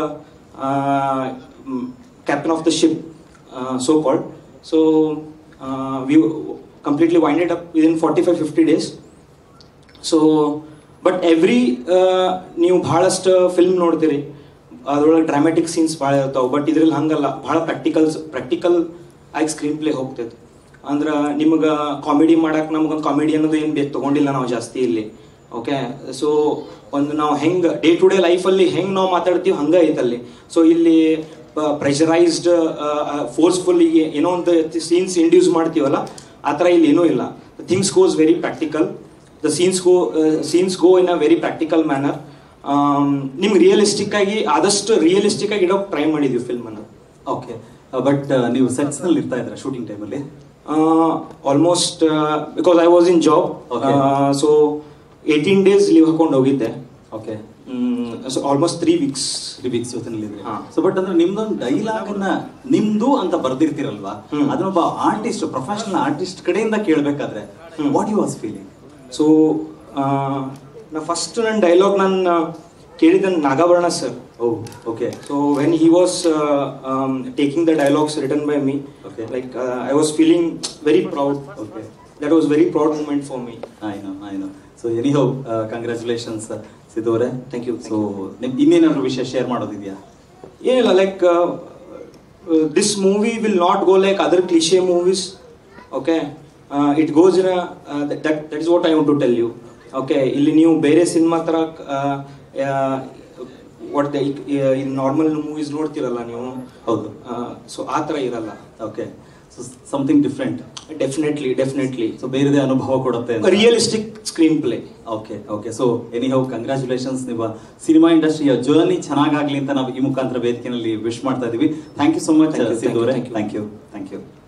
S9: captain of the ship, so called. So we completely winded up within forty five fifty days. So but every ನೀವು ಭಾಳಷ್ಟು ಫಿಲ್ಮ್ ನೋಡ್ತೀರಿ, ಅದ್ರೊಳಗೆ ಡ್ರಾಮ್ಯಾಟಿಕ್ ಸೀನ್ಸ್ ಭಾಳ ಇರ್ತಾವೆ, ಬಟ್ ಇದ್ರಲ್ಲಿ ಹಂಗಲ್ಲ, ಭಾಳ ಪ್ರಾಕ್ಟಿಕಲ್ಸ್ ಪ್ರಾಕ್ಟಿಕಲ್ ಆಗಿ ಸ್ಕ್ರೀನ್ ಪ್ಲೇ ಹೋಗ್ತೈತೆ. ಅಂದ್ರೆ ನಿಮ್ಗೆ ಕಾಮಿಡಿ ಮಾಡಕ್ಕೆ ನಮ್ಗೊಂದು ಕಾಮಿಡಿ ಅನ್ನೋದು ಏನು ಬೇಕು ತೊಗೊಂಡಿಲ್ಲ ನಾವು ಜಾಸ್ತಿ ಇಲ್ಲಿ. ಓಕೆ, ಸೊ ಒಂದು ನಾವು ಹೆಂಗೆ ಡೇ ಟು ಡೇ ಲೈಫಲ್ಲಿ ಹೆಂಗೆ ನಾವು ಮಾತಾಡ್ತೀವಿ ಹಂಗೆ ಐತಲ್ಲಿ. ಸೊ ಇಲ್ಲಿ ಪ್ರೆಷರೈಸ್ಡ್ ಫೋರ್ಸ್ಫುಲ್ ಏನೋ ಒಂದು ಸೀನ್ಸ್ ಇಂಡ್ಯೂಸ್ ಮಾಡ್ತೀವಲ್ಲ, ಆ ಥರ ಇಲ್ಲಿ ಏನೂ ಇಲ್ಲ. Things goes very practical. The scenes go scenes go in a very practical manner. ನಿಮ್ಗೆ ರಿಯಲಿಸ್ಟಿಕ್ ಆಗಿ ಆದಷ್ಟು ರಿಯಲಿಸ್ಟಿಕ್ ಆಗಿ ಇಡೋಕೆ ಟ್ರೈ ಮಾಡಿದ್ವಿ ಫಿಲ್ಮನ್ನು.
S2: ಓಕೆ, ಬಟ್ ನೀವು ಸೆಟ್ಸ್ನಲ್ಲಿ ಇರ್ತಾ ಇದ್ದೀರಾ ಶೂಟಿಂಗ್ ಟೈಮಲ್ಲಿ?
S9: Almost because I was in job, so eighteen days leave ಹಾಕೊಂಡು ಹೋಗಿದ್ದೆ.
S2: Okay,
S9: so almost three weeks
S2: three weeks ಜೊತೆನಲ್ಲಿದ್ರಿ. ಸೊ ಬಟ್ ಅಂದ್ರೆ ನಿಮ್ದೊಂದು ಡೈಲಾಗ್ ಅನ್ನ ನಿಮ್ದು ಅಂತ ಬರ್ದಿರ್ತೀರಲ್ವಾ, ಅದನ್ನೊಬ್ಬ ಆರ್ಟಿಸ್ಟ್, ಪ್ರೊಫೆಷನಲ್ ಆರ್ಟಿಸ್ಟ್ ಕಡೆಯಿಂದ ಕೇಳಬೇಕಾದ್ರೆ what you was feeling?
S9: So ನಾ ಫಸ್ಟ್ ನನ್ನ ಡೈಲಾಗ್ ನಾನು ಕೇಳಿದ Nagabharana sir.
S2: Oh okay.
S9: So when he was taking the dialogues written by me, like I was feeling very proud. Okay, that was very proud moment for me.
S2: I know I know. So anyhow congratulations Siddu ಅವರೇ.
S9: Thank you.
S2: So ನಿಮ್ಗೆ ಇನ್ನೇನಾದ್ರು ವಿಷಯ share ಮಾಡೋದಿದೆಯಾ?
S9: ಏನಿಲ್ಲ, like this movie will not go like other cliche movies. Okay, it goes in that that is what I want to tell you. Okay, ಇಲ್ಲಿ ನೀವು ಬೇರೆ cinema ಥರ what the normal movies ನೋಡ್ತಿರಲ್ಲ ನೀವು,
S2: ಹೌದು,
S9: ಸೊ ಆ ಥರ ಇರಲ್ಲ.
S2: Okay, something different.
S9: Definitely definitely
S2: so ಬೇರೆದೇ ಅನುಭವ ಕೊಡುತ್ತೆ.
S9: Realistic screenplay.
S2: Okay okay so anyhow congratulations. ನಿಮ್ಮ ಸಿನಿಮಾ ಇಂಡಸ್ಟ್ರಿಯ ಜರ್ನಿ ಚೆನ್ನಾಗಾಗ್ಲಿ ಅಂತ ನಾವು ಈ ಮುಖಾಂತರ ವೇದಿಕೆಯಲ್ಲಿ ವಿಶ್ ಮಾಡ್ತಾ ಇದೀವಿ. Thank you so much Siddu ಅವರೇ. Thank you thank you.